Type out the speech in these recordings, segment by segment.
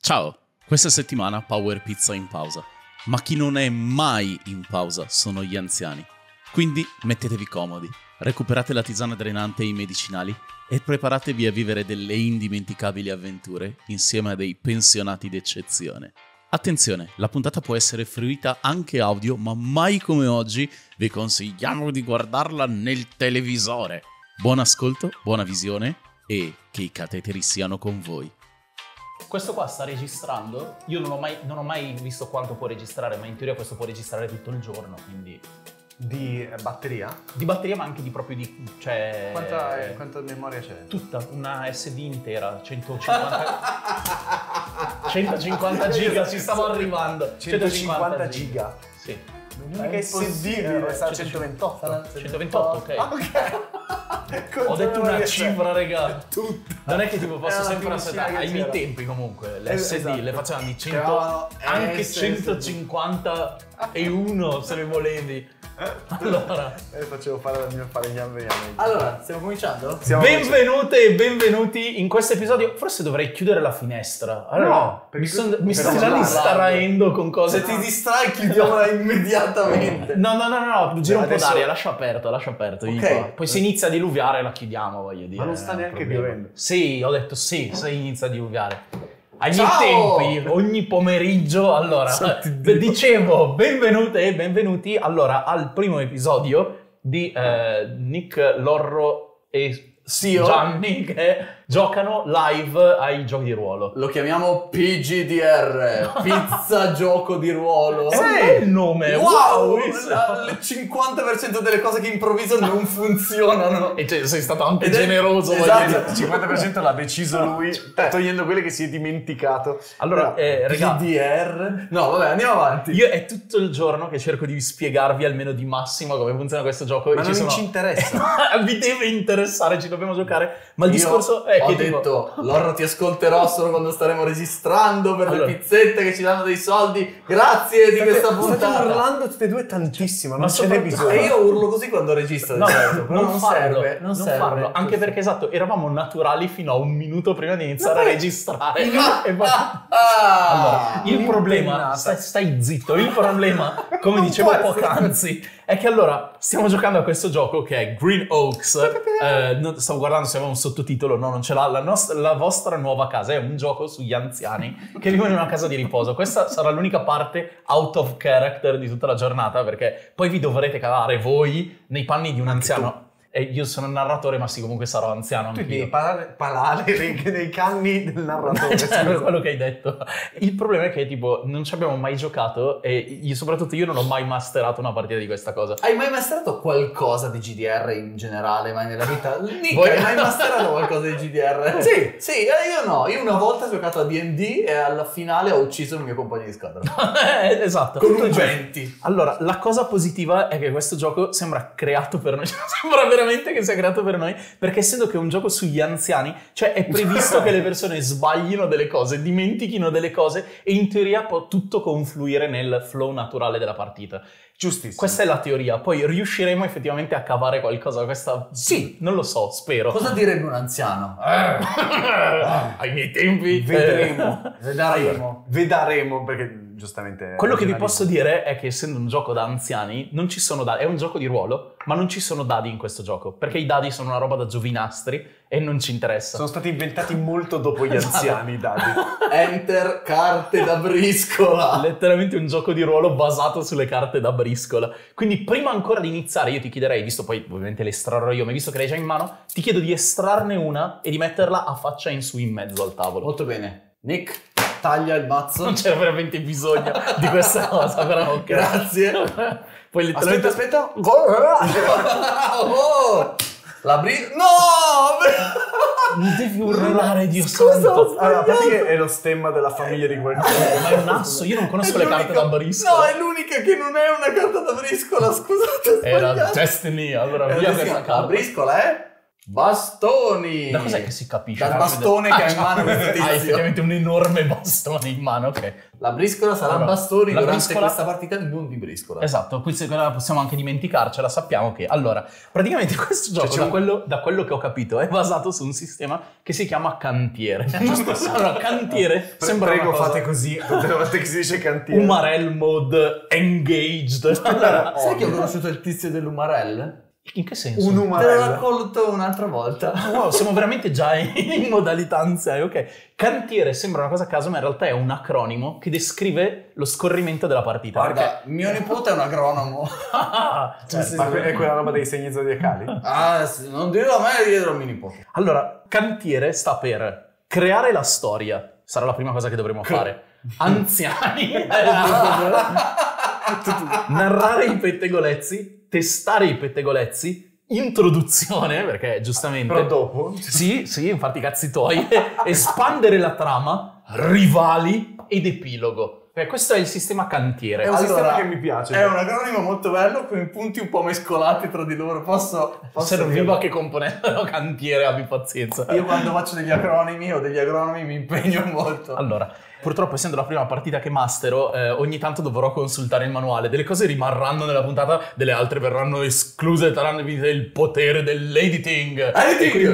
Ciao, questa settimana Power Pizza è in pausa, ma chi non è mai in pausa sono gli anziani. Quindi mettetevi comodi, recuperate la tisana drenante e i medicinali e preparatevi a vivere delle indimenticabili avventure insieme a dei pensionati d'eccezione. Attenzione, la puntata può essere fruita anche audio, ma mai come oggi vi consigliamo di guardarla nel televisore. Buon ascolto, buona visione e che i cateteri siano con voi. Questo qua sta registrando? Io non ho mai visto quanto può registrare, ma in teoria questo può registrare tutto il giorno, quindi... Di batteria? Di batteria, ma anche di proprio di... cioè... Quanta memoria c'è? Tutta, una SD intera, 150 giga, ci stavo arrivando. 150 giga? Sì. L'unica SD sta a 128. 128, ok. Ok. Ho detto una cifra, raga. Tutta. Non è che tipo posso Era sempre la aspettare. Ai miei tempi comunque, le SD esatto. le facevano di 100, Chiamavano anche SSD. 151 se le volevi. Allora, Facevo fare dal mio falegname. Allora, stiamo cominciando? benvenute e benvenuti in questo episodio. Forse dovrei chiudere la finestra. Allora, No, perché mi sto però già distraendo con cose. Se ti distrai, chiudiamola immediatamente. No, gira un po' Adesso- d'aria, lascia aperto. Ok. Poi se inizia a diluviare la chiudiamo, voglio dire. Ma non sta è un neanche problema. piovendo. Sì, ho detto sì, se inizia a diluviare. Ai Ciao! miei tempi, ogni pomeriggio, allora, dicevo, benvenute e benvenuti, allora, al primo episodio di Nick, Lorro e Sio. Gianni che giocano live ai giochi di ruolo. Lo chiamiamo PGDR, pizza gioco di ruolo. È un bel nome, Wow! wow! Il 50% delle cose che improvviso non funzionano. E cioè, sei stato anche Ed è- generoso, voglio esatto. dire. Il 50% l'ha deciso lui, togliendo quelle che si è dimenticato. Allora, raga, PGDR? No, vabbè, andiamo avanti. io è tutto il giorno che cerco di spiegarvi almeno di massimo come funziona questo gioco. Ma e non ci interessa. Vi deve interessare, ci dobbiamo giocare. Ma il Io discorso è ho che detto, Lorro ti ascolterò solo quando staremo registrando per Allora. le pizzette che ci danno dei soldi. Grazie di questa State puntata. urlando tutte e due tantissimo, non Ma ce n'è soprattutto- bisogno. E io urlo così quando registro. No, di solito, però non farlo, serve. Non serve. farlo. Anche perché esatto, eravamo naturali fino a un minuto prima di iniziare a poi- registrare. Ah, E poi- ah. Allora, il problema, Un'impennata. stai zitto, il problema, come dicevo può essere. poc'anzi, è che allora stiamo giocando a questo gioco che è Green Oaks. Stavo guardando se aveva un sottotitolo, no, non ce l'ha. La vostra nuova casa è un gioco sugli anziani che vivono in una casa di riposo. Questa sarà l'unica parte out of character di tutta la giornata, perché poi vi dovrete cavare voi nei panni di un anziano. E io sono il narratore, ma sì, comunque sarò anziano Tu anch'io. devi palare nei canni del narratore. Cioè, scusa. quello che hai detto. Il problema è che tipo non ci abbiamo mai giocato e soprattutto io non ho mai masterato una partita di questa cosa. Hai mai masterato qualcosa di GDR in generale, mai nella vita? Nick, Voi- hai mai masterato qualcosa di GDR? Sì, io no. Io una volta ho giocato a D&D e alla finale ho ucciso il mio compagno di squadra. Esatto. Con un 20. Allora, la cosa positiva è che questo gioco sembra creato per noi, sembra veramente che sia creato per noi, perché essendo che è un gioco sugli anziani, cioè è previsto che le persone sbaglino delle cose, dimentichino delle cose e in teoria può tutto confluire nel flow naturale della partita. Giustissimo. Questa è la teoria, poi riusciremo effettivamente a cavare qualcosa, questa... Sì. Non lo so, spero. Cosa direbbe un anziano? Ai miei tempi... Vedremo. Vedremo. Perché giustamente... Quello che vi posso dire è che essendo un gioco da anziani, non ci sono dadi, è un gioco di ruolo, ma non ci sono dadi in questo gioco, perché i dadi sono una roba da giovinastri e non ci interessa. Sono stati inventati molto dopo gli anziani, i dadi. Enter carte da briscola. Letteralmente un gioco di ruolo basato sulle carte da briscola. Quindi prima ancora di iniziare io ti chiederei, visto poi ovviamente le estrarrò io, ma visto che l'hai già in mano, ti chiedo di estrarne una e di metterla a faccia in su in mezzo al tavolo. Molto bene. Nick, taglia il mazzo. Non c'era veramente bisogno di questa cosa, però ok. Grazie. Poi letteralmente... Aspetta. Oh, la No! Non devi urlare, Dio Scusa, santo. Allora, a parte che è lo stemma della famiglia di qualcuno. Ma è un asso, io non conosco le carte da briscola. No, è l'unica che non è una carta da briscola, scusate. ho Era sbagliato. Destiny, allora via questa La carta. briscola è Bastoni! Da cos'è che si capisce? Dal bastone che ha in mano questo Ah, tizio. effettivamente un enorme bastone in mano, ok. La briscola sarà Allora, bastoni la durante briscola- questa partita non di briscola. Esatto, qui possiamo anche dimenticarcela, sappiamo che... Allora, praticamente questo gioco, da quello che ho capito, è basato su un sistema che si chiama cantiere. Allora, cantiere sembra Prego, una cosa... fate così tutte le volte che si dice cantiere. Umarell mode engaged. Allora, Sai che ho conosciuto il tizio dell'Umarell? in che senso? Un Te l'ho umarello. raccolto un'altra volta. Wow, siamo veramente già in modalità anziani, ok. Cantiere sembra una cosa a caso, ma in realtà è un acronimo che descrive lo scorrimento della partita. Guarda, mio nipote è un agronomo. Perché... Ma è quella roba dei segni zodiacali? Ah, sì, non dirlo a me, dietro a mio nipote. Allora, cantiere sta per creare la storia. Sarà la prima cosa che dovremo fare. Anziani. Narrare i pettegolezzi, testare i pettegolezzi, introduzione, perché giustamente... Però dopo? Sì, infatti cazzi tuoi. Espandere la trama, rivali ed epilogo. Questo è il sistema cantiere. È un sistema che mi piace. È un acronimo molto bello con i punti un po' mescolati tra di loro. Posso Serviva che componessero cantiere, abbi pazienza. Io quando faccio degli acronimi o degli agronomi mi impegno molto. Allora, purtroppo essendo la prima partita che mastero, ogni tanto dovrò consultare il manuale. Delle cose rimarranno nella puntata, delle altre verranno escluse, tranne il potere dell'editing. Editing! E quindi...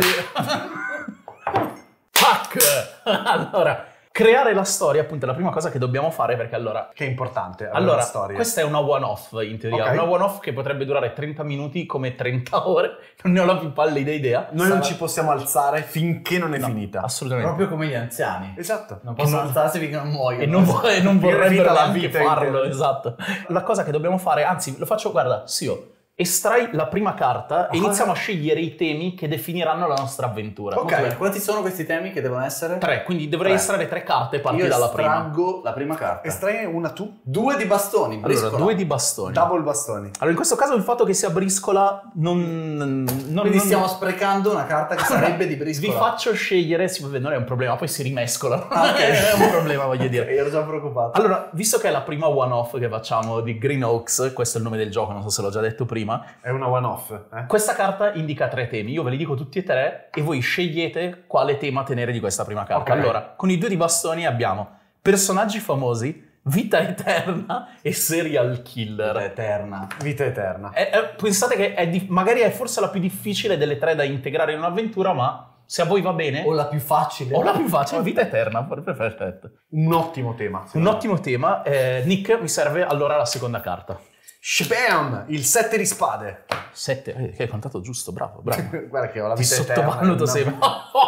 Tac! Allora, creare la storia appunto è la prima cosa che dobbiamo fare, perché allora... Che è importante, avere Allora, la storia. questa è una one-off in teoria, Ok. una one-off che potrebbe durare 30 minuti come 30 ore, non ne ho la più pallida idea. Noi non ci possiamo alzare finché non è No, finita. assolutamente. Proprio come gli anziani. Esatto. Non possono alzarsi finché non muoiono. E non vorrebbero vita la neanche vita farlo, intera. esatto. La cosa che dobbiamo fare, anzi, lo faccio, guarda, Sio, estrai la prima carta e iniziamo a scegliere i temi che definiranno la nostra avventura. Ok. Molto bene. Quanti sono questi temi che devono essere? 3, quindi dovrei Tre. estrarre 3 carte e parti Io dalla prima. estraggo la prima carta. Estrai una tu? 2 di bastoni, Allora, briscola. 2 di bastoni. Double bastoni. Allora, in questo caso il fatto che sia briscola non Quindi stiamo sprecando una carta che sarebbe di vi briscola. faccio scegliere, vabbè, non è un problema, poi si rimescolano. Ah, ok. è un problema, voglio dire. Ero già preoccupato. Allora, visto che è la prima one-off che facciamo di Green Oaks, questo è il nome del gioco, non so se l'ho già detto prima, È una one-off. questa carta indica 3 temi, io ve li dico tutti e 3 e voi scegliete quale tema tenere di questa prima carta. Ok. Allora, con i 2 di bastoni abbiamo personaggi famosi, vita eterna e serial killer. Eterna. Vita eterna. Pensate che magari è forse la più difficile delle 3 da integrare in un'avventura, ma se a voi va bene... O la più facile. O la più facile, vita eterna, perfetto. Un ottimo tema. Un ottimo tema. Nick, mi serve allora la seconda carta. Shabam! Il 7 di spade. 7, che hai contato giusto, bravo, bravo. Guarda che ho la Ti vita eterna. sottovaluto una- sempre.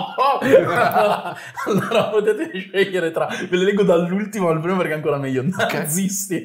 Allora potete scegliere tra... Ve le leggo dall'ultimo al primo perché è ancora meglio. Nazisti.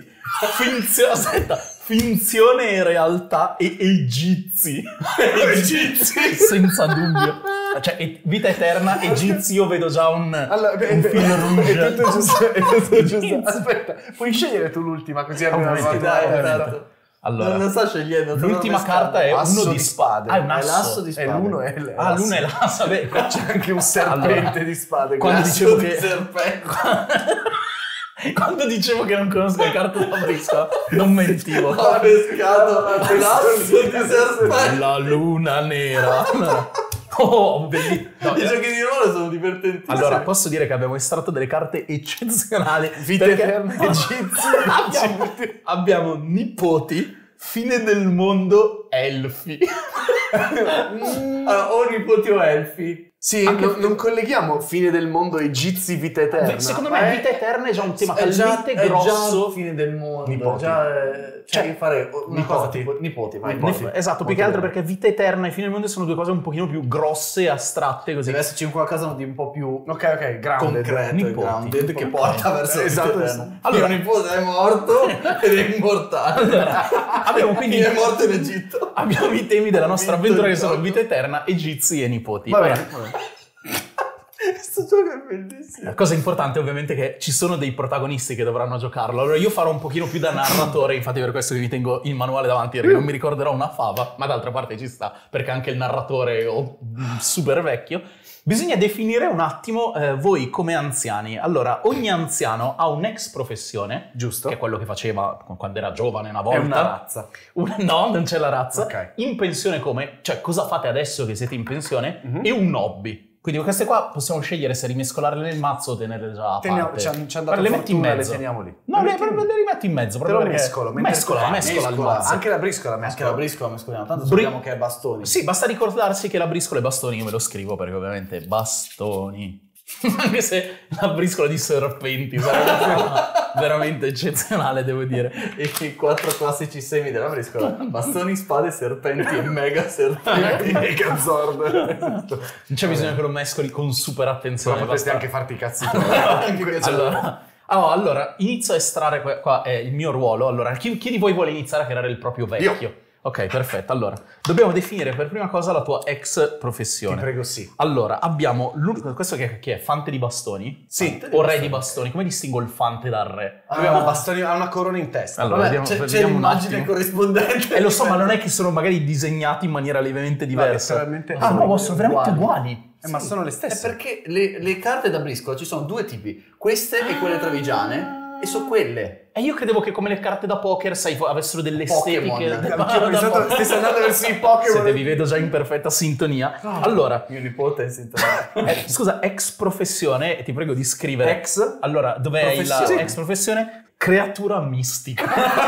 Finzione e realtà e egizi. Egizi. Senza dubbio. Cioè, vita eterna, egizi, io vedo già un fil rouge. È tutto giusto, è tutto giusto. Aspetta, puoi scegliere tu l'ultima così almeno Ovviamente, guarda- Dai, ovviamente. esatto. Allora, non sta scegliendo. sta l'ultima solo pescando. carta è Asso uno di spade. Ah, è un È asso. l'asso di E spade. l'uno è l'asso. Ah, l'uno è l'asso. Vabbè, C'è anche un serpente Allora, di spade. quando Grazie. dicevo Di che... serpente. Quando dicevo che non conosco le carte da briscola, non mentivo. Ho pescato l'asso di serpente. La luna nera. Allora, oh, bellissimo. No, I giochi di ruolo sono divertentissimi. allora, posso dire che abbiamo estratto delle carte eccezionali. Vita perché eterna, egizi. abbiamo nipoti, fine del mondo, elfi. Allora, o nipoti o elfi. Sì, Anche- non colleghiamo fine del mondo, egizi, vita eterna. Secondo me vita eterna è già un tema talmente è grosso. già fine del mondo. Nipoti. Già, cioè, fare una nipoti. cosa tipo nipoti, vai. Nipoti. Esatto, più che altro perché vita eterna e fine del mondo sono due cose un pochino più grosse e astratte così. Deve esserci un qualcosa di un po' più Ok, grounded. concreto, Nipoti. grounded, che porta verso la Esatto. vita eterna. Allora- Mio nipote è morto ed è immortale. Abbiamo quindi è morto in Egitto. abbiamo i temi della nostra Vinto avventura il che sono gioco. vita eterna, egizi e nipoti. Va Ora, bene. Questo gioco è bellissimo. la cosa importante ovviamente è che ci sono dei protagonisti che dovranno giocarlo. Allora io farò un pochino più da narratore, infatti per questo che mi tengo il manuale davanti perché non mi ricorderò una fava, ma d'altra parte ci sta perché anche il narratore è super vecchio. Bisogna definire un attimo voi come anziani. Allora, ogni anziano ha un'ex professione, Giusto. che è quello che faceva quando era giovane una volta. È una razza. No, non c'è la razza. Ok. In pensione come? Cioè, cosa fate adesso che siete in pensione? E un hobby. Quindi queste qua possiamo scegliere se rimescolarle nel mazzo o tenerle già a parte. Ci hanno dato le metti in fortuna, mezzo. le teniamo lì. No, le rimetti in mezzo. Te proprio lo perché- mescolo. Mescola il mazzo. Anche la briscola Anche mescola. la briscola mescoliamo, tanto sappiamo che è bastoni. Sì, basta ricordarsi che la briscola è bastoni, io me lo scrivo perché ovviamente bastoni. Anche se la briscola di serpenti sarebbe veramente eccezionale, devo dire. E i 4 classici semi della briscola: bastoni, spade, serpenti e mega serpenti. Megazord. Non c'è bisogno che lo mescoli con super attenzione. Però potresti basta- anche farti i cazzi tuoi. Allora, inizio a estrarre qua è il mio ruolo. Allora, chi di voi vuole iniziare a creare il proprio vecchio? Ok, perfetto. Allora, dobbiamo definire per prima cosa la tua ex professione. Ti prego, sì. Allora, abbiamo questo che è Fante di bastoni? Sì. O re di bastoni? Come distingo il fante dal re? Abbiamo bastoni, ha una corona in testa. Allora, Vabbè, vediamo c'è un l'immagine attimo. corrispondente. Lo so, ma non è che sono magari disegnati in maniera lievemente diversa. letteralmente- Ah, no, sono veramente uguali. uguali. Ma sono le È stesse. perché le carte da briscola ci sono due tipi, queste e quelle trevigiane, e sono quelle. E io credevo che come le carte da poker, sai, avessero delle Pokémon. estetiche. Anche io ho pensato stessi andando verso i Pokémon. Siete, vi vedo già in perfetta sintonia. Allora, Mio nipote è in sintonia. scusa, ex professione, ti prego di scrivere. Ex? Allora, dov'è la Professione. ex professione? Creatura mistica.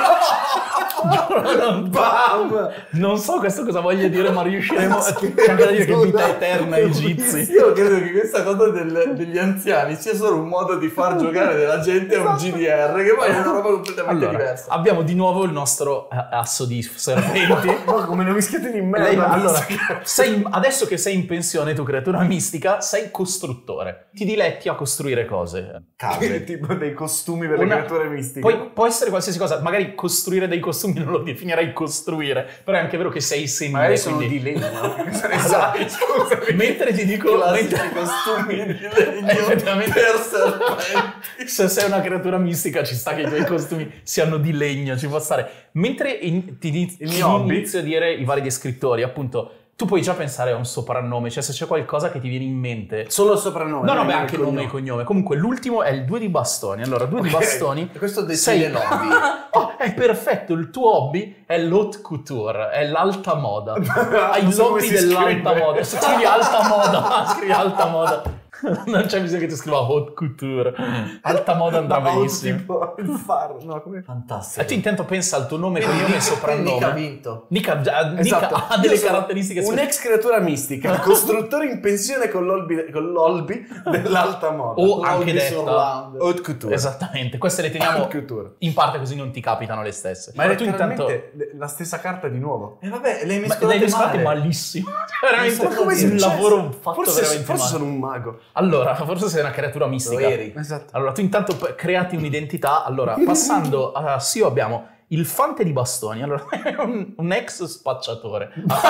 Bam! Non so questo cosa voglia dire, ma riusciremo. C'è anche da dire che vita eterna egizi. Io credo che questa cosa degli anziani sia solo un modo di far giocare della gente a un GDR, che poi è una roba completamente Allora, diversa. abbiamo di nuovo il nostro asso di serpenti. Ma come non mischiate di merda. Lei- allora, adesso che sei in pensione, tu creatura mistica, sei costruttore. Ti diletti a costruire cose. Tipo dei costumi per le creature mistiche. Poi può essere qualsiasi cosa, magari costruire dei costumi non lo definirei costruire, però è anche vero che sei senile. Magari sono quindi- di legno. Esatto. Scusami. Mentre ti dico, Classici costumi di legno Effettivamente. per serpenti. se sei una creatura mistica ci sta che i tuoi costumi siano di legno, ci può stare. Mentre ti mio hobby? inizio a dire i vari descrittori, appunto, tu puoi già pensare a un soprannome, cioè se c'è qualcosa che ti viene in mente. Solo il soprannome. No, non beh, il anche nome e cognome. Comunque l'ultimo è il 2 di bastoni. Allora, 2 di Ok. bastoni. E questo decide l'hobby. Oh, è perfetto, il tuo hobby è l'haute couture, è l'alta moda. Hai Non so come l'hobby si dell'alta scrive. moda. Se scrivi alta moda, scrivi alta moda. Non c'è bisogno che tu scriva haute couture. Alta moda andrà benissimo. Tipo il faro. No, come... Fantastico. E tu intanto pensa al tuo nome, cognome e Nick ha soprannome. vinto. Nick Esatto. ha delle Io sono caratteristiche un'ex creatura mistica, costruttore in pensione con l'hobby dell'alta moda. o anche L'hobby detta surround. Haute couture. esattamente. Queste le teniamo Haute couture. in parte così non ti capitano le stesse. Ma è tu intanto letteralmente la stessa carta di nuovo. E vabbè, le hai ma mescolate l'hai mescolate male. malissimo. Veramente Ma come è un successo? lavoro fatto veramente Forse male. sono un mago. Allora, forse sei una creatura Lo mistica. eri. Esatto. Allora, tu intanto creati un'identità. Allora, passando a Sio abbiamo il fante di bastoni. Allora, è un ex spacciatore.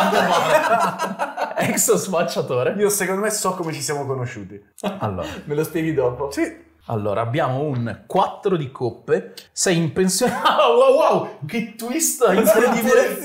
Ex spacciatore. Io secondo me so come ci siamo conosciuti. Allora, Me lo spieghi dopo. Sì. allora, abbiamo un 4 di coppe. Sei in pensione. Ah, wow, che twist incredibile.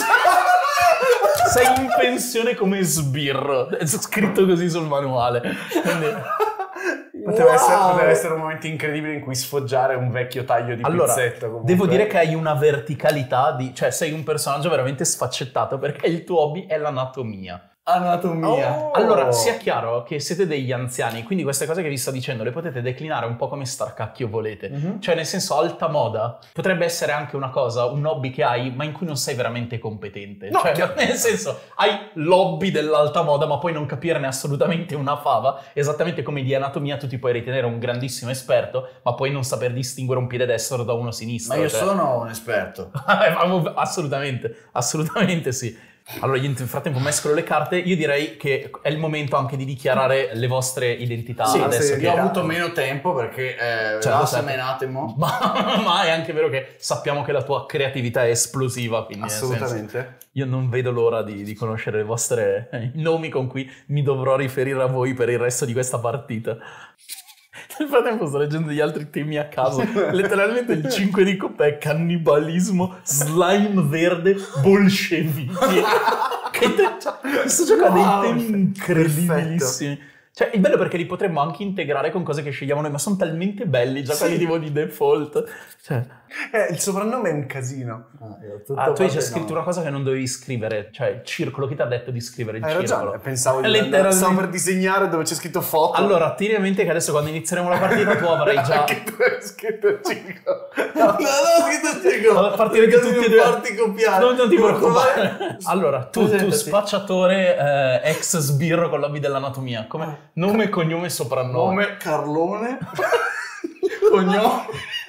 Sei in pensione come sbirro. È scritto così sul manuale. Quindi... Poteva essere un momento incredibile in cui sfoggiare un vecchio taglio di Allora, pizzetto. Comunque. devo dire che hai una verticalità cioè sei un personaggio veramente sfaccettato perché il tuo hobby è l'anatomia. Anatomia. Oh. Allora, sia chiaro che siete degli anziani, quindi queste cose che vi sto dicendo le potete declinare un po' come starcacchio volete. Cioè, nel senso, alta moda potrebbe essere anche una cosa, un hobby che hai, ma in cui non sei veramente competente. No, cioè, chiaro. nel senso, hai l'hobby dell'alta moda, ma poi non capirne assolutamente una fava. Esattamente come di anatomia tu ti puoi ritenere un grandissimo esperto, ma poi non saper distinguere un piede destro da uno sinistro. Ma io cioè. sono un esperto. Assolutamente sì. Allora, io nel frattempo mescolo le carte. Io direi che è il momento anche di dichiarare le vostre identità. Sì, adesso io ho avuto meno tempo perché Certo, la certo. semenatemo. ma è anche vero che sappiamo che la tua creatività è esplosiva. Quindi nel senso, Assolutamente. io non vedo l'ora di conoscere le vostre i nomi con cui mi dovrò riferire a voi per il resto di questa partita. Nel frattempo sto leggendo gli altri temi a caso. Letteralmente il 5 di coppa è cannibalismo, slime verde, bolscevichi. Sto giocando dei temi incredibilissimi. Cioè, il bello è perché li potremmo anche integrare con cose che scegliamo noi, ma sono talmente belli già quelli tipo di default. Cioè, Il soprannome è un casino. tu hai già scritto una cosa che non dovevi scrivere, cioè il circolo, chi ti ha detto di scrivere il Hai circolo? ragione, pensavo Letteralmente. stavo per disegnare dove c'è scritto foto. Allora, tieni a mente che adesso quando inizieremo la partita tu avrai già... Anche tu hai scritto il circolo. No, ho scritto circolo. A partire da tutti e due. Farti copiare. Non ti preoccupare. Allora, tu Presentati. spacciatore ex sbirro con l'hobby dell'anatomia, come nome, cognome e soprannome. Nome Carlone. Cognome.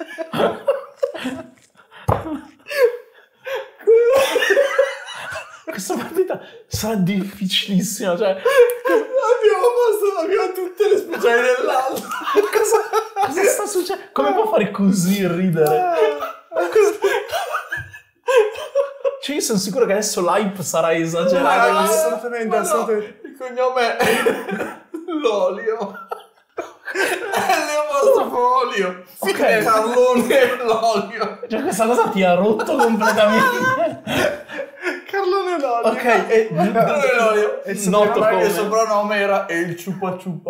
Questa partita sarà difficilissima, cioè... Abbiamo tutte le speciali dell'altro. Cosa sta succedendo? Come può fare così ridere? Cioè io sono sicuro che adesso l'hype sarà esagerato. Assolutamente, assolutamente. Il cognome è Lolio. L'olio. Ok. Carlone Lolio. Cioè questa cosa ti ha rotto completamente. Carlone Lolio. Ok, e Carlone Lolio. noto come... Il soprannome era il ciupa ciupa.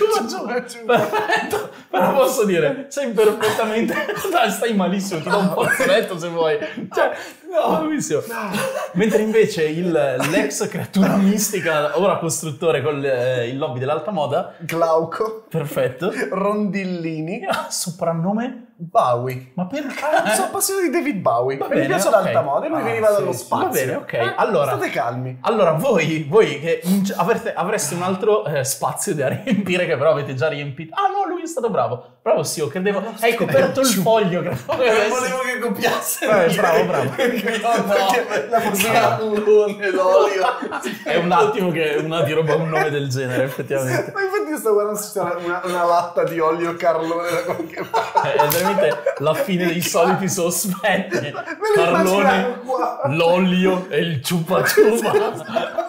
Perfetto, però posso dire, sei perfettamente... Dai, stai malissimo, ti do un fazzoletto se vuoi. Cioè, no, bellissimo. Mentre invece l'ex creatura mistica, ora costruttore con il lobby dell'alta moda, Glauco. perfetto. Rondillini. Soprannome? Bowie. Ma perché? Sono appassionato di David Bowie. Va Mi bene, piace ok. l'alta moda e lui veniva dallo sì, spazio. Va bene, ok. Allora, state calmi. Allora, voi che avreste un altro spazio da riempire, che però avete già riempito. Ah no, lui è stato bravo. Bravo, sì, io credevo. Hai coperto il foglio, credevo che avessi... Volevo che copiasse. bravo. La possibilità. Carlone Lolio. È un attimo che una di roba un nome del genere, effettivamente. Ma infatti io sto guardando se c'era una latta di olio Carlone da qualche parte. È veramente la fine dei soliti sospetti. lo Carlone, immaginavo qua. l'olio e il ciupa ciupa.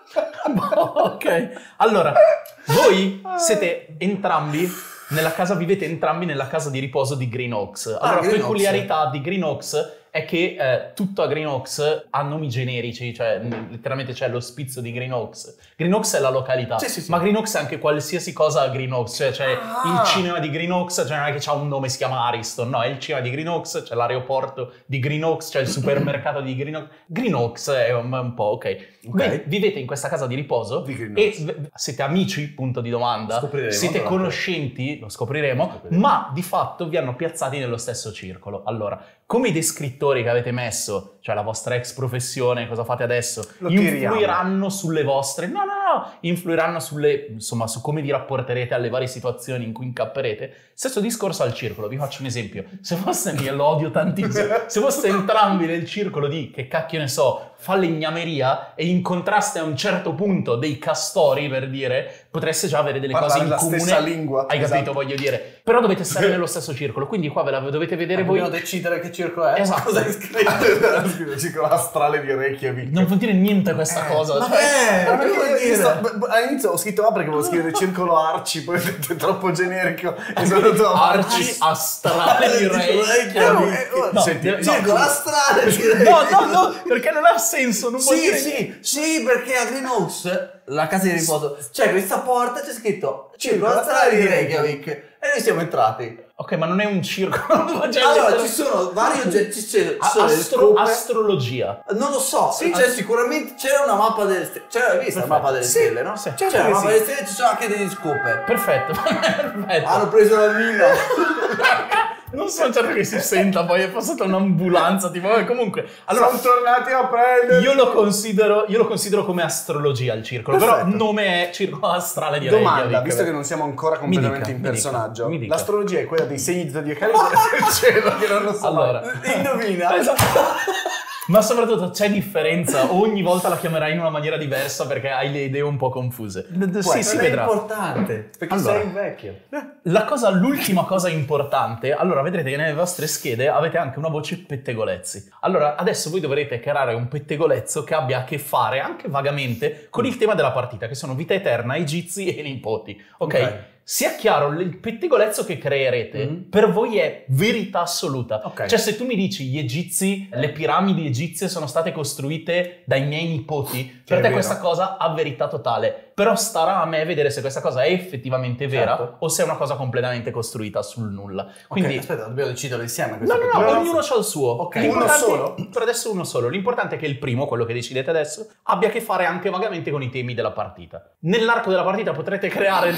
Ok, allora, voi siete entrambi nella casa, vivete entrambi nella casa di riposo di Green Oaks. Allora, Green peculiarità di Green Oaks è che tutto a Green Oaks ha nomi generici, cioè letteralmente c'è l'ospizio di Green Oaks. Green Oaks è la località, Sì. ma Green Oaks è anche qualsiasi cosa a Green Oaks, cioè c'è il cinema di Green Oaks, cioè non è che c'ha un nome, si chiama Ariston, no, è il cinema di Green Oaks, c'è l'aeroporto di Green Oaks, c'è il supermercato di Green Oaks. Green Oaks è un po' ok. Beh, vivete in questa casa di riposo Di Green e siete amici, punto di domanda, Scopriremo, siete tra conoscenti, lo scopriremo, ma di fatto vi hanno piazzati nello stesso circolo. Allora, come i descrittori che avete messo, cioè la vostra ex professione, cosa fate adesso, Lo tiriamo. influiranno sulle vostre... No, influiranno sulle, insomma, su come vi rapporterete alle varie situazioni in cui incapperete. Stesso discorso al circolo, vi faccio un esempio. Se foste, lo odio tantissimo, se foste entrambi nel circolo di, che cacchio ne so, falegnameria e incontraste a un certo punto dei castori, per dire, potreste già avere delle Parlare cose in la comune. stessa lingua. Hai Esatto. capito, voglio dire. Però dovete stare nello stesso circolo, quindi qua ve la dovete vedere voi. Dobbiamo decidere che circolo è. Esatto. Cosa hai scritto? Il circolo astrale di Reykjavik. Non vuol dire niente questa cosa. Ma cioè- che vuol dire? All'inizio ho scritto perché volevo scrivere circolo Arci, poi è troppo generico e sono andato avanti. Arci astrale di Reykjavik. No, senti, no, Circolo astrale direi. no, perché non ha senso, non vuol dire Sì, perché a Green Oaks, la casa di riposo, c'è questa porta, c'è scritto circolo astrale di Reykjavik e noi siamo entrati. Ok, ma non è un circolo. Cioè, Allora, ci sono vari oggetti, ci sono le scope. astrologia. Non lo so, c'è sicuramente c'era una mappa delle stelle. C'era vista la mappa delle stelle, no? sì. C'era la mappa delle stelle, ci sono anche degli scope. Perfetto. Hanno preso la mina. Non sono certo che si senta, poi è passata un'ambulanza, tipo, comunque. Allora, Sono tornati a prendere. io lo considero come astrologia il circolo, però il nome è circolo astrale di Domanda, Reykjavik. visto che non siamo ancora completamente in mi dica, personaggio, mi dica. l'astrologia è quella dei segni zodiacali del cielo che non lo so. Allora, Indovina. esatto. Ma soprattutto c'è differenza, ogni volta la chiamerai in una maniera diversa perché hai le idee un po' confuse. Sì, si è vedrà. importante. Perché Allora. sei vecchio. L'ultima cosa importante, allora vedrete che nelle vostre schede avete anche una voce pettegolezzi. Allora adesso voi dovrete creare un pettegolezzo che abbia a che fare anche vagamente con il tema della partita, che sono vita eterna, egizi e nipoti. Ok? Sia chiaro, il pettegolezzo che creerete per voi è verità assoluta. Ok. Cioè se tu mi dici gli egizi, le piramidi egizie sono state costruite dai miei nipoti, per te vero. questa cosa ha verità totale. però starà a me vedere se questa cosa è effettivamente vera Certo. o se è una cosa completamente costruita sul nulla. Quindi Ok, aspetta, dobbiamo deciderlo insieme. no, questo no, no, capitolo. ognuno ha il suo. Ok. L'importante- Uno solo? Per adesso uno solo. L'importante è che il primo, quello che decidete adesso, abbia a che fare anche vagamente con i temi della partita. Nell'arco della partita potrete creare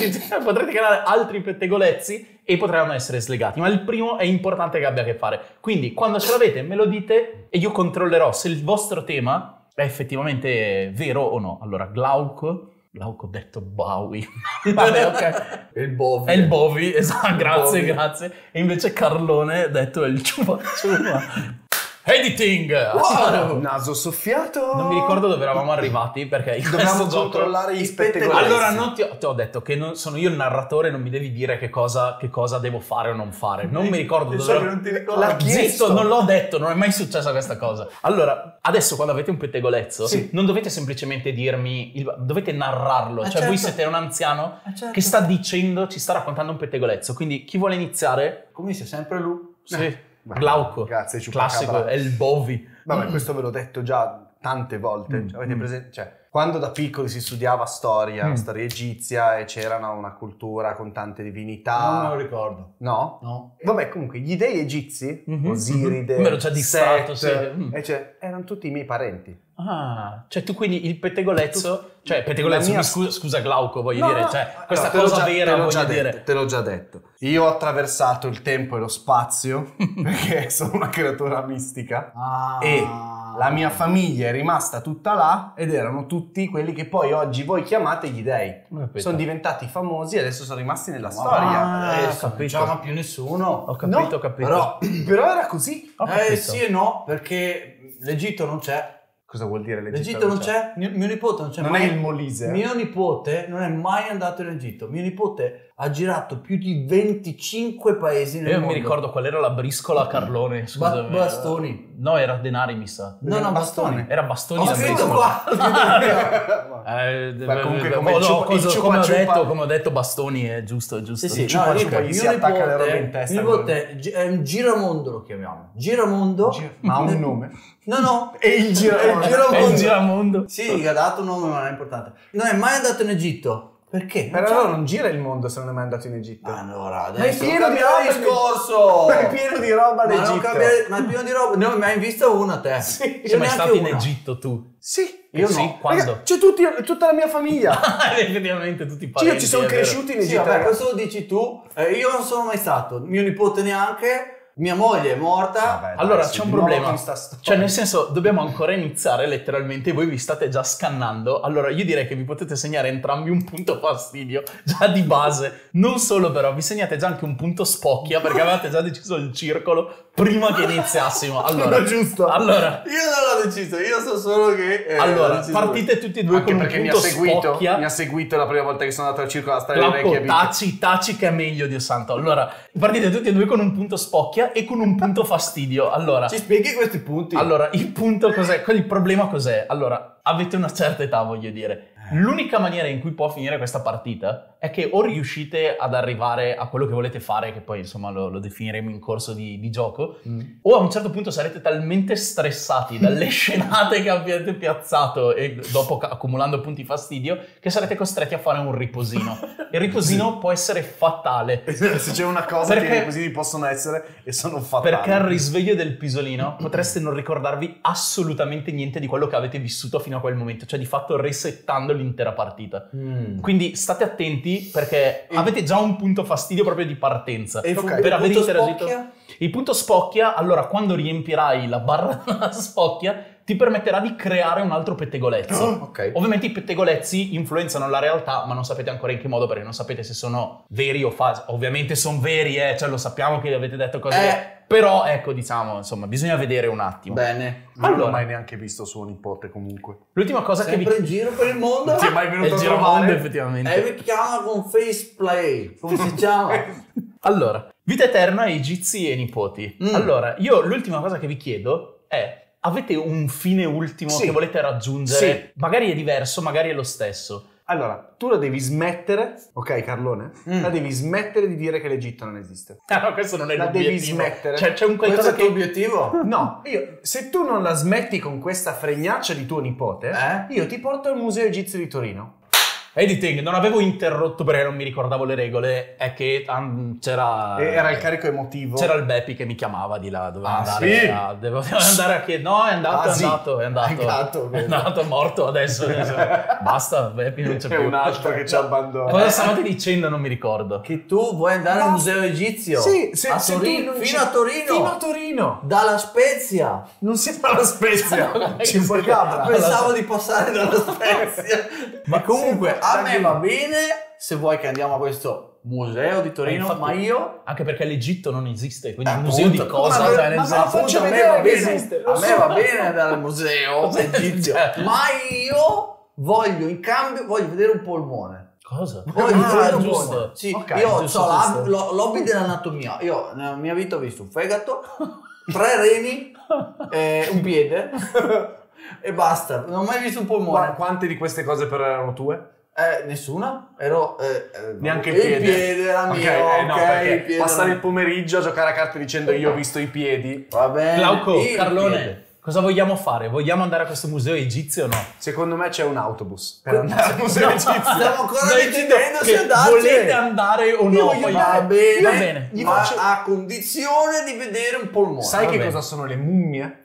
altri pettegolezzi e potranno essere slegati, ma il primo è importante che abbia a che fare. Quindi quando ce l'avete me lo dite e io controllerò se il vostro tema è effettivamente vero o no. Allora, Glauco ho detto Bowie. Vabbè, ok. È il Bovi. È il Bovi, esatto, grazie, Bovi. grazie. E invece Carlone ha detto è il Ciupa Ciupa. Editing! Wow, naso soffiato. Non mi ricordo dove eravamo arrivati perché in Dobbiamo questo gioco- controllare gli I pettegolezzi. Allora, non ti ho detto che sono io il narratore, non mi devi dire che cosa devo fare o non fare. Non mi ricordo dove So che non ti ricordi. L'ha chiesto. Zitto, non l'ho detto, non è mai successa questa cosa. Allora, adesso quando avete un pettegolezzo, Sì. non dovete semplicemente dirmi, dovete narrarlo. Cioè, certo. voi siete un anziano certo. che sta dicendo, ci sta raccontando un pettegolezzo. Quindi chi vuole iniziare? Come dice sempre lui. Sì. Beh, Glauco. grazie, Ciupacabra. Classico, è il Bovi. Vabbè, questo ve l'ho detto già tante volte. Cioè, avete presente? Cioè, quando da piccoli si studiava storia egizia e c'era una cultura con tante divinità. Non me lo ricordo. No? No. Vabbè, comunque, gli dei egizi, Mhm. Osiride, Me l'ho già distratto, Set, sì. e cioè, erano tutti i miei parenti. Ah, cioè tu quindi il pettegolezzo, cioè pettegolezzo, La mia- scusa Glauco, voglio No, dire, no, cioè allora, questa te l'ho cosa già- vera, te l'ho già voglio dire. detto, te l'ho già detto. Io ho attraversato il tempo e lo spazio perché sono una creatura mistica. Ah. E la mia famiglia è rimasta tutta là ed erano tutti quelli che poi oggi voi chiamate gli dei. Ho capito. Sono diventati famosi e adesso sono rimasti nella Ah, storia. ho Non capito. chiama più nessuno. Ho capito, No, ho capito. Però era così. Ho capito. Sì e no, perché l'Egitto non c'è. Cosa vuol dire L'Egitto non c'è. Mio nipote non c'è Non mai. è il Molise. Mio nipote non è mai andato in Egitto. Mio nipote ha girato più di 25 paesi nel Io mondo. mi ricordo qual era la briscola a Carlone, scusami. bastoni. No, era denari, mi sa. No, bastoni. Era bastoni Ho la scritto briscola. qua. Beh, comunque come no, il ciupa- il come ho detto bastoni, è giusto. Sì, sì, Ciupa no, ciupa, gli si attacca le robe in testa. mio nipote è un giramondo, lo chiamiamo. Giramondo. Ma ha un nome. No. E il giramondo. È il giramondo. Sì, gli ha dato un nome, ma non è importante. Non è mai andato in Egitto. Perché? Per allora non gira il mondo se non è mai andato in Egitto. Allora, Ma è adesso pieno di cambia roba discorso. Ma è pieno di roba Ma non l'Egitto. ma è pieno di roba. Non hai mai visto una te? Sì. Io Sei mai neanche stato in una. Egitto tu? Sì. Io Sì, no. quando? Raga, c'è tutta la mia famiglia. Effettivamente tutti i Io parenti. ci sono è vero. cresciuti in Sì, Egitto. vabbè, raga. questo lo dici tu. Io non sono mai stato. Mio nipote neanche. Mia moglie è morta. Vabbè, dai, Allora sì, c'è un di nuovo problema, con sta storia. cioè nel senso dobbiamo ancora iniziare letteralmente, voi vi state già scannando, allora io direi che vi potete segnare entrambi un punto fastidio, già di base, non solo però, vi segnate già anche un punto spocchia perché avevate già deciso il circolo prima che iniziassimo, allora, Giusto. allora, Io non l'ho deciso, io so solo che. allora l'ho deciso partite tutti e due Anche con un perché mi punto ha seguito. spocchia. Mi ha seguito la prima volta che sono andato al circolo alla storia di Glauco, Reykjavik. taci che è meglio, Dio santo. Allora, partite tutti e due con un punto spocchia e con un punto fastidio. Allora, lui. Ci spieghi questi punti? allora, il punto cos'è? Il problema cos'è? Allora, avete una certa età, voglio dire. L'unica maniera in cui può finire questa partita è che o riuscite ad arrivare a quello che volete fare, che poi insomma lo definiremo in corso di gioco, o a un certo punto sarete talmente stressati dalle scenate che avete piazzato e dopo accumulando punti fastidio che sarete costretti a fare un riposino. Il riposino può essere fatale. Se c'è una cosa Perché- che i riposini possono essere e sono fatali. Perché al risveglio del pisolino potreste non ricordarvi assolutamente niente di quello che avete vissuto fino a quel momento, cioè di fatto resettando l'intera partita. Quindi state attenti perché avete già un punto fastidio proprio di partenza. E Ok. Per aver punto interagito. spocchia? Il punto spocchia, allora quando riempirai la barra della spocchia, ti permetterà di creare un altro pettegolezzo. Ok. Ovviamente i pettegolezzi influenzano la realtà, ma non sapete ancora in che modo, perché non sapete se sono veri o falsi. Ovviamente sono veri, cioè lo sappiamo che avete detto cose. Però ecco, diciamo, insomma, bisogna vedere un attimo. Bene. Non Allora. ho mai neanche visto suo nipote comunque. L'ultima cosa che Sempre vi in giro per il mondo. Ti è mai è venuto il a giramondo, trovare? effettivamente. E mi chiama con faceplay. Come si chiama? Allora, vita eterna, egizi e nipoti. Allora, io l'ultima cosa che vi chiedo è: avete un fine ultimo Sì. che volete raggiungere? Sì. Magari è diverso, magari è lo stesso. Allora, tu la devi smettere, ok Carlone? La devi smettere di dire che l'Egitto non esiste. No, questo non è La l'obiettivo. devi smettere. Cioè, c'è un Questo qualcosa è il tuo che... obiettivo? No, se tu non la smetti con questa fregnaccia di tuo nipote, io ti porto al Museo Egizio di Torino. Editing, non avevo interrotto perché non mi ricordavo le regole, è che c'era... Era il carico emotivo. C'era il Beppi che mi chiamava di là, dovevo sì? dovevo andare a chiedere, no è andato, È è morto adesso. Basta, Beppi non c'è È più. un altro che ci abbandona. Cosa stavate dicendo? Non mi ricordo. Che tu vuoi andare al museo egizio? Sì, a se Torino, tu non fino a Torino. Fino a Torino. Dalla Spezia. Non siete alla Spezia. Ci Siete- cabra. Pensavo di passare dalla Spezia. Ma comunque a me va bene se vuoi che andiamo a questo museo di Torino, Infatti- ma io Anche perché l'Egitto non esiste, quindi il Appunto. museo di cosa? Ma- Cioè, nel ma- senso- faccio appunto, a me vedere va che bene, esiste, lo a me so. va bene andare al museo egizio, ma io voglio in cambio vedere un polmone. Cosa? Voglio vedere un giusto. polmone. Sì, Ok, io giusto, ho giusto. l'hobby dell'anatomia. Io nella mia vita ho visto un fegato, 3 reni, un piede e basta. Non ho mai visto un polmone. Quante di queste cose però erano tue? Nessuna. Ero Neanche il il piede. piede era mio. No, ok, perché il piede passare era- il pomeriggio a giocare a carte dicendo io ho visto i piedi. Va bene. Glauco, il Carlone, piede. cosa vogliamo fare? Vogliamo andare a questo museo egizio o no? Secondo me c'è un autobus per andare al museo No, egizio. Stiamo ancora Stai decidendo dicendo se che andarci. volete andare o no? voglio Poi- andare. Va bene, Va bene. Gli ma faccio- a condizione di vedere un polmone. Sai Va che bene. cosa sono le mummie?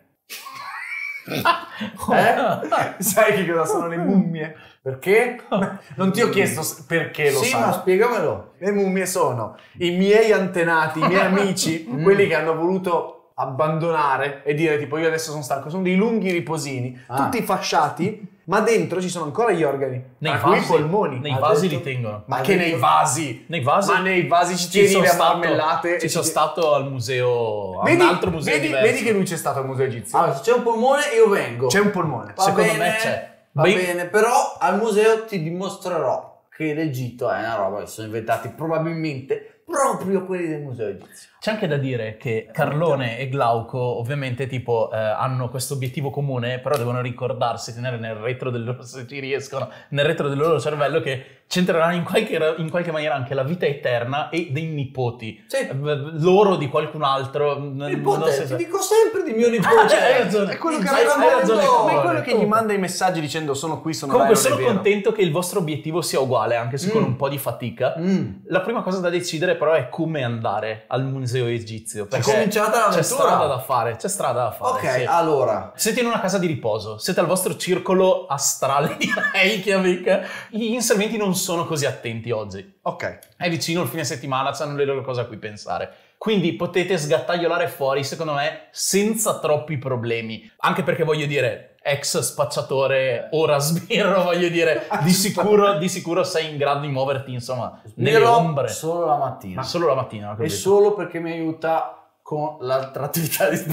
Eh? Sai che cosa sono le mummie? Perché? Non ti ho chiesto perché lo Sì, sai. ma spiegamelo. Le mummie sono i miei antenati, i miei amici, quelli che hanno voluto abbandonare e dire tipo io adesso sono stanco, sono dei lunghi riposini, Ah. tutti fasciati, ma dentro ci sono ancora gli organi, Nei tra cui i vasi, polmoni. nei Ha vasi detto- li tengono. Ma Ha che detto- nei vasi? Nei vasi? Ma nei vasi ci tieni le marmellate. Ci e sono ti- stato al museo, a Vedi, un altro museo vedi, diverso. vedi che lui c'è stato al museo egizio. Allora, se c'è un polmone io vengo. C'è un polmone. Va Secondo bene, me c'è. Va Beh- bene, però al museo ti dimostrerò che l'Egitto è una roba che sono inventati probabilmente proprio quelli del museo egizio. C'è anche da dire che Carlone e Glauco ovviamente tipo hanno questo obiettivo comune, però devono ricordarsi, tenere nel retro del loro, se ci riescono, nel retro del loro cervello che c'entreranno in qualche maniera anche la vita eterna e dei nipoti. Sì. Loro di qualcun altro. Nipote, ti dico sempre di mio nipote. Hai ragione. È quello che Hai ragione, come Carlone. quello che gli manda i messaggi dicendo sono qui, sono Comunque là, non sono è vero. contento che il vostro obiettivo sia uguale, anche se con un po' di fatica. La prima cosa da decidere però è come andare al museo egizio. Perché cominciata l'avventura. c'è strada da fare, c'è strada da fare. Ok, sì. allora. Siete in una casa di riposo, siete al vostro circolo astrale di Reykjavik. Gli inservienti non sono così attenti oggi. Ok. È vicino il fine settimana, hanno le loro cose a cui pensare. Quindi potete sgattaiolare fuori, secondo me, senza troppi problemi. Anche perché voglio dire, ex spacciatore, ora sbirro, voglio dire, di sicuro sei in grado di muoverti, insomma, nelle Sbirro ombre. solo la mattina. Solo la mattina, ho E capito. solo perché mi aiuta con l'altra attività di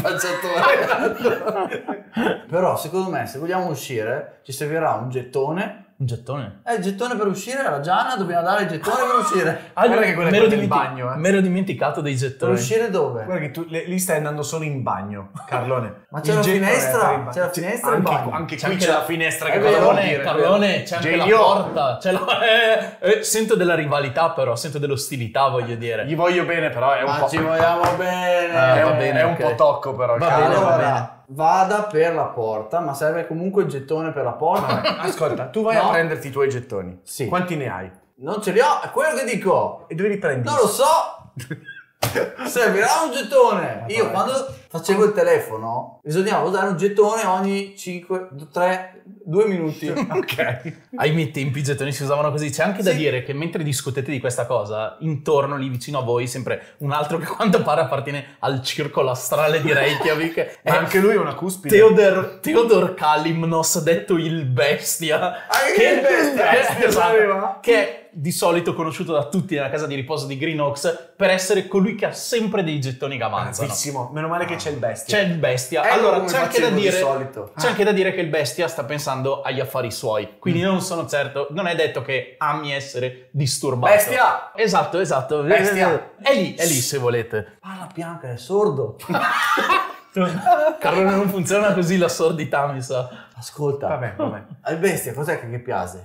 spacciatore. Però secondo me se vogliamo uscire ci servirà un gettone. Un gettone. Il gettone per uscire alla Gianna, dobbiamo dare il gettone per uscire. Guarda che quella è quella del bagno, Mi ero dimenticato dei Per gettoni. uscire dove? Guarda che tu lì stai andando solo in bagno, Carlone. Ma c'è Il la gettone finestra? è per il bagno. C'è la finestra in Anche, bagno? anche C'è qui anche c'è la- la finestra è che vero, cosa vuol dire? Carlone, c'è anche la Io porta. Sento della rivalità però, sento dell'ostilità, voglio dire. gli voglio bene, però è un Ma po'. ci vogliamo bene. Ah, È va un, bene, è un ok. po' tocco, però. il Va Carlone. bene, va Allora, bene. vada per la porta, ma serve comunque il gettone per la porta. Ascolta, tu vai No. a prenderti i tuoi gettoni. Sì. Quanti ne hai? Non ce li ho, è quello che dico. E dove li prendi? Non lo so. Servirà un gettone. Io quando facevo il telefono bisognava usare un gettone ogni 2 minuti. Ok. Ai miei tempi i gettoni si usavano così. C'è anche da Sì. dire che mentre discutete di questa cosa, intorno lì vicino a voi, sempre un altro che a quanto pare appartiene al circolo astrale di Reykjavik. Ma è anche lui è una cuspide. Theodor Kalimnos, detto il bestia. Anche il bestia, esatto, sapeva? che è di solito conosciuto da tutti nella casa di riposo di Green Oaks per essere colui che ha sempre dei gettoni che avanzano. Bravissimo. Meno male che c'è il bestia. C'è il bestia. Ecco Allora come c'è anche da facevo di dire solito. c'è anche da dire che il bestia sta pensando agli affari suoi. Quindi non sono certo, non è detto che ami essere disturbato. Bestia! Esatto. Bestia! È lì se volete. Parla piano che è sordo. Carlone, non funziona così la sordità, mi sa. Ascolta. Vabbè. Al bestia cos'è che piace?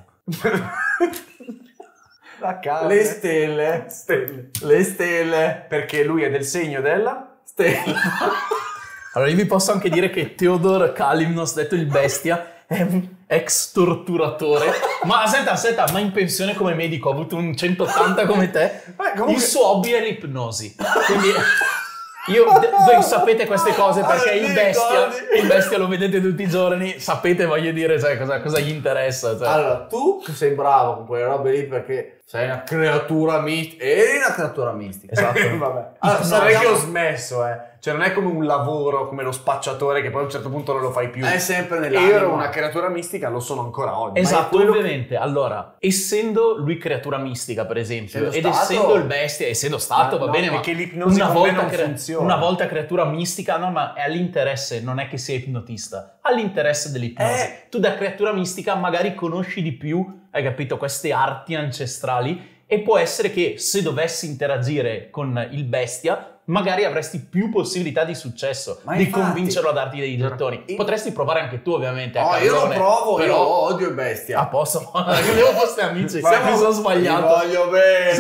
La casa. Le stelle. stelle. Le stelle. Perché lui è del segno della... Stelle. Allora io vi posso anche dire che Theodor Kalimnos, detto il bestia, è un ex torturatore. Ma aspetta, ma in pensione come medico, ha avuto un 180 come te. comunque... Il suo hobby è l'ipnosi. Quindi voi sapete queste cose perché il bestia lo vedete tutti i giorni, sapete, voglio dire, cioè, cosa gli interessa. Cioè. Allora, tu sei bravo con quelle robe lì perché sei una creatura mistica. Eri una creatura mistica. Esatto. Vabbè. Allora, Sai che ho smesso, Cioè non è come un lavoro, come lo spacciatore che poi a un certo punto non lo fai più. È sempre nell'anima. Io ero una creatura mistica, lo sono ancora oggi. Esatto, Ma ovviamente. Allora, essendo lui creatura mistica, per esempio, Essendo stato- essendo il bestia, essendo stato, Ma va no, bene, ma perché l'ipnosi con me non funziona. una volta creatura mistica, no, ma è all'interesse, non è che sia ipnotista, all'interesse dell'ipnosi. Tu da creatura mistica magari conosci di più, hai capito, queste arti ancestrali, e può essere che se dovessi interagire con il bestia magari avresti più possibilità di successo, Ma di infatti- convincerlo a darti dei gettoni. Potresti provare anche tu, ovviamente. No, io lo Cazzone, provo, però... io odio il bestia. A posto, andiamo foste amici. Ma Mi sono sbagliato. Ti voglio bene.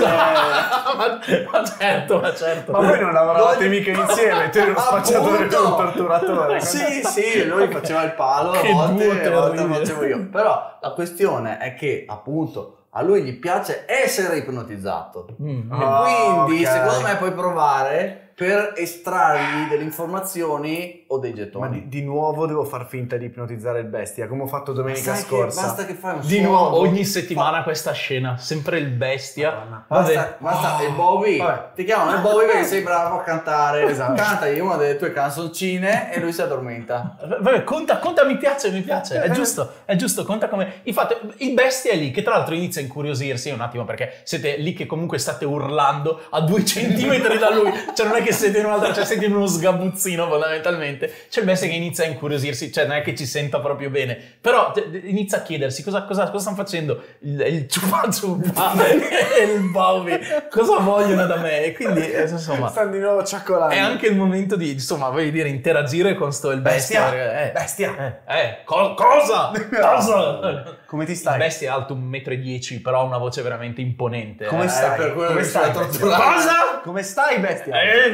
ma certo. Ma voi non lavoravate mica insieme, tu eri uno spacciatore e Appunto. un torturatore. Sì, lui faceva il palo a Che volte, duo a volte lo terribile. facevo io. Però la questione è che appunto a lui gli piace essere ipnotizzato. Mm. Ah, Quindi ok. secondo me puoi provare per estrargli delle informazioni o dei Ma gettoni. di nuovo devo far finta di ipnotizzare il bestia, come ho fatto domenica Sai che scorsa. basta che fai un Di suono. nuovo, ogni settimana questa scena, sempre il bestia. Madonna. Basta, e Bobby, Vabbè. ti chiamano il Bobby perché sei bravo a cantare. Esatto. Cantagli una delle tue canzoncine e lui si addormenta. Vabbè, conta, mi piace, è giusto, conta come... Infatti, il bestia è lì, che tra l'altro inizia a incuriosirsi un attimo, perché siete lì che comunque state urlando a 2 centimetri da lui, cioè non è che siete in un'altra, cioè siete in uno sgabuzzino fondamentalmente. C'è il bestia che inizia a incuriosirsi, cioè non è che ci senta proprio bene, però inizia a chiedersi cosa stanno facendo il ciupa ciupa e il Bobby, cosa vogliono da me, e quindi insomma... Stanno di nuovo ciaccolando. È anche il momento di, insomma, voglio dire, interagire con il bestia. Bestia. Cosa? Come ti stai? Il bestia è alto 1,10 m, però ha una voce veramente imponente. Come stai? per quello Come che stai? stai torturando. Cosa? Come stai, bestia?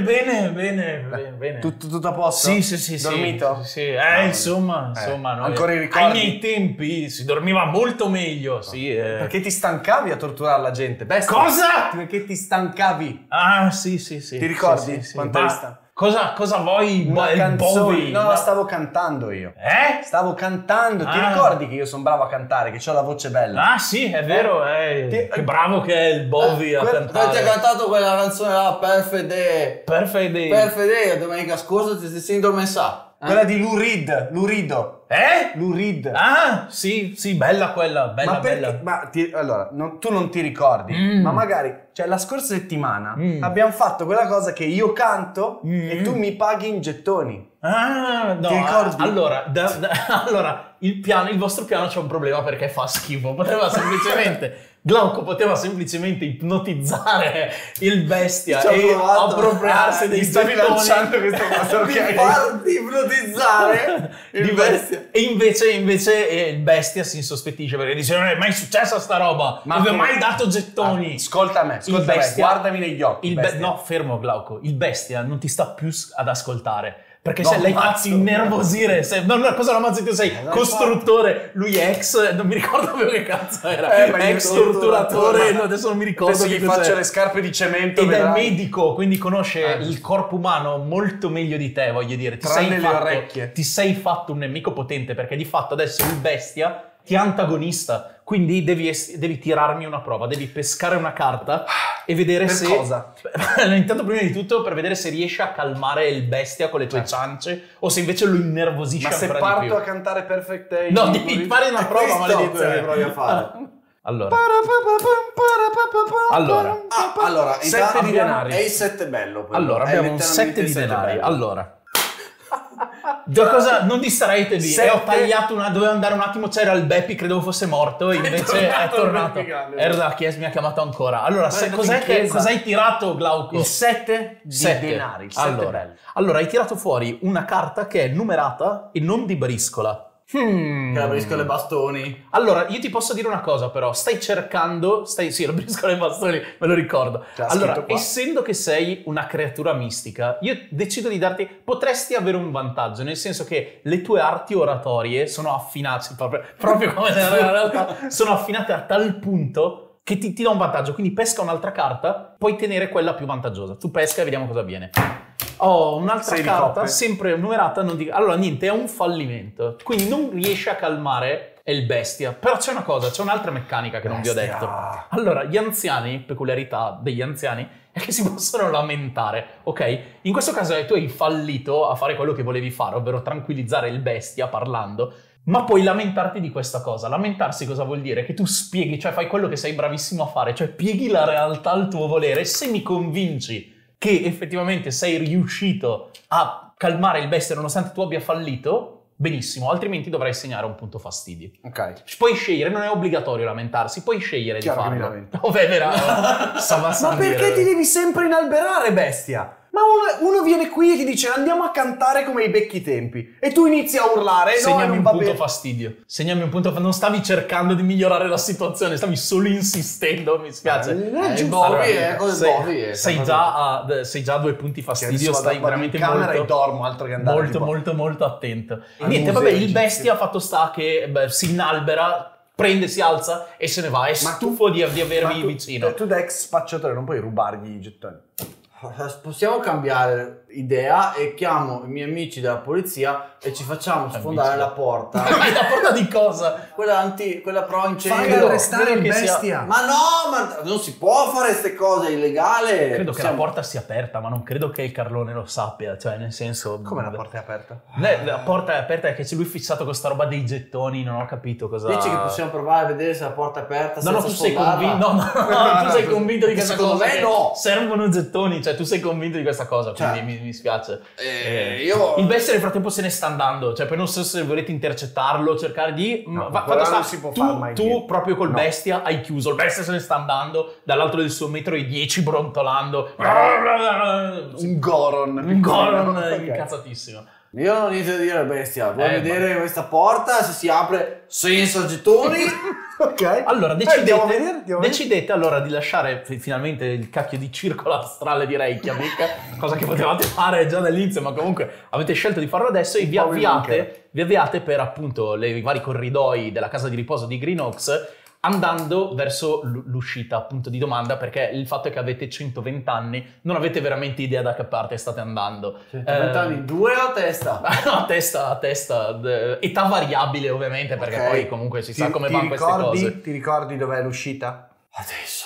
Bene. Tutto a posto? Sì. Dormito? Sì. Insomma, noi, ancora i ricordi? ai miei tempi si dormiva molto meglio, sì. Perché ti stancavi a torturare la gente? Bestia. Cosa? Perché ti stancavi? Ah, sì. Ti ricordi Sì. quanto Ma eri stanco? cosa vuoi? Una Il canzone. Bowie? No, stavo cantando io. Stavo cantando. Ti Ah. ricordi che io sono bravo a cantare, che ho la voce bella? Ah sì, è vero, che bravo che è il Bowie a Poi ti ha cantare. cantato quella canzone là, Perfect Day. Perfect Day. Perfect Day, domenica scorsa ti sei indormentato. Quella di Lurido. Lurid. Ah, sì, bella quella, bella, Ma perché? bella. Ma allora, tu non ti ricordi, ma magari, cioè la scorsa settimana abbiamo fatto quella cosa che io canto e tu mi paghi in gettoni. Ah, no, Ti ricordi? allora, allora il vostro piano c'è un problema perché fa schifo. Glauco poteva semplicemente ipnotizzare il bestia Ci ho e provato. appropriarsi dei Ti stavi gettoni. lanciando questa cosa, Di ok? farti ipnotizzare il bestia. E invece il bestia si insospettisce perché dice non è mai successa sta roba, Ma non vi ho come- mai dato gettoni. Ascolta me, guardami negli occhi. bestia. No, fermo Glauco, il bestia non ti sta più ad ascoltare. Perché No, se l'hai mazzo. fatto innervosire, cosa la mazzi tu sei? Costruttore, lui è ex, non mi ricordo più che cazzo era. ma Ex io- torturatore, no, adesso non mi ricordo Adesso che gli cos'è. faccio le scarpe di cemento. Ed è vedrai. medico, quindi conosce il corpo umano molto meglio di te, voglio dire. Tranne le orecchie. Ti sei fatto un nemico potente, perché di fatto adesso il bestia ti è antagonista, quindi devi tirarmi una prova, devi pescare una carta e vedere Per se... cosa? Intanto prima di tutto per vedere se riesci a calmare il bestia con le tue ciance o se invece lo innervosisci Ma se ancora di parto più. a cantare Perfect Day... No, devi fare una prova, maledetto. che provi a fare. Allora, Allora, Sette intanto di abbiamo- denari. È il 7 bello. quello. allora È abbiamo un letteralmente 7 di il sette denari. bello. Allora, cosa? Non distraetevi. Sette. Ho tagliato dovevo andare un attimo. C'era il Beppi, credevo fosse morto. E invece è tornato. il Beppi grande. Era mi ha chiamato ancora. Allora, è andato cos'è in che chiesa. cosa hai tirato, Glauco? Il 7 di Sette. denari. Il 7 Allora, bello. allora, hai tirato fuori una carta che è numerata e non di briscola. Che la briscola e bastoni. Allora, io ti posso dire una cosa però, stai cercando, sì, la briscola e bastoni, me lo ricordo. Allora, essendo che sei una creatura mistica, io decido di darti, potresti avere un vantaggio, nel senso che le tue arti oratorie sono affinate, proprio come nella realtà, sono affinate a tal punto che ti dà un vantaggio, quindi pesca un'altra carta, puoi tenere quella più vantaggiosa. Tu pesca e vediamo cosa avviene. Oh, un'altra carta, sempre numerata, allora niente, è un fallimento, quindi non riesce a calmare il bestia, però c'è una cosa, c'è un'altra meccanica che non vi ho detto. Allora, gli anziani, peculiarità degli anziani, è che si possono lamentare, ok? In questo caso tu hai fallito a fare quello che volevi fare, ovvero tranquillizzare il bestia parlando, ma puoi lamentarti di questa cosa. Lamentarsi cosa vuol dire? Che tu spieghi, cioè fai quello che sei bravissimo a fare, cioè pieghi la realtà al tuo volere, e se mi convinci che effettivamente sei riuscito a calmare il bestia nonostante tu abbia fallito, benissimo, altrimenti dovrai segnare un punto fastidio. Ok. Puoi scegliere, non è obbligatorio lamentarsi, puoi scegliere Chiaro di che mi farlo. lamento. Oh, beh, Ma perché ti devi sempre inalberare, bestia? Ma uno viene qui e ti dice andiamo a cantare come ai vecchi tempi e tu inizi a urlare. Segnami un punto fastidio. Segnami un punto. Non stavi cercando di migliorare la situazione, stavi solo insistendo. Mi spiace. Sei già a 2 punti fastidio. Stai veramente in camera e dormo, altro che andare molto attento. E niente, vabbè, il bestia fatto sta che si inalbera, prende, si alza e se ne va. È stufo di avermi vicino. Tu da ex spacciatore non puoi rubargli i gettoni. Possiamo cambiare idea e chiamo i miei amici della polizia e ci facciamo sfondare la porta. La porta di cosa? Quella pro incendio. Fai arrestare il bestia. Ma no, ma non si può fare queste cose, è illegale. Credo che la porta sia aperta, ma non credo che il Carlone lo sappia, cioè nel senso... Come la porta è aperta? La porta è aperta è che c'è lui fissato con sta roba dei gettoni, non ho capito cosa... Dici che possiamo provare a vedere se la porta è aperta? No, tu sei convinto. No, tu sei convinto di questa cosa. Secondo me no. Servono gettoni, cioè tu sei convinto di questa cosa, quindi mi spiace. Il bestia nel frattempo se ne sta andando, cioè poi non so se volete intercettarlo, cercare di... tu proprio col bestia hai chiuso, il bestia se ne sta andando dall'altro del suo 1,10 m brontolando. Un Goron incazzatissimo. Io non ho niente da dire al bestia, vuoi vedere questa porta se si apre senza gettoni? Ok. Allora decidete allora di lasciare finalmente il cacchio di circolo astrale di Reykjavik, cosa che potevate fare già dall'inizio, ma comunque avete scelto di farlo adesso e vi avviate per appunto i vari corridoi della casa di riposo di Green Oaks, andando verso l'uscita, punto di domanda, perché il fatto è che avete 120 anni, non avete veramente idea da che parte state andando. 120 anni, 2 a testa? No, a testa, età variabile ovviamente, perché poi comunque si sa come vanno queste cose. Ti ricordi dov'è l'uscita? Adesso.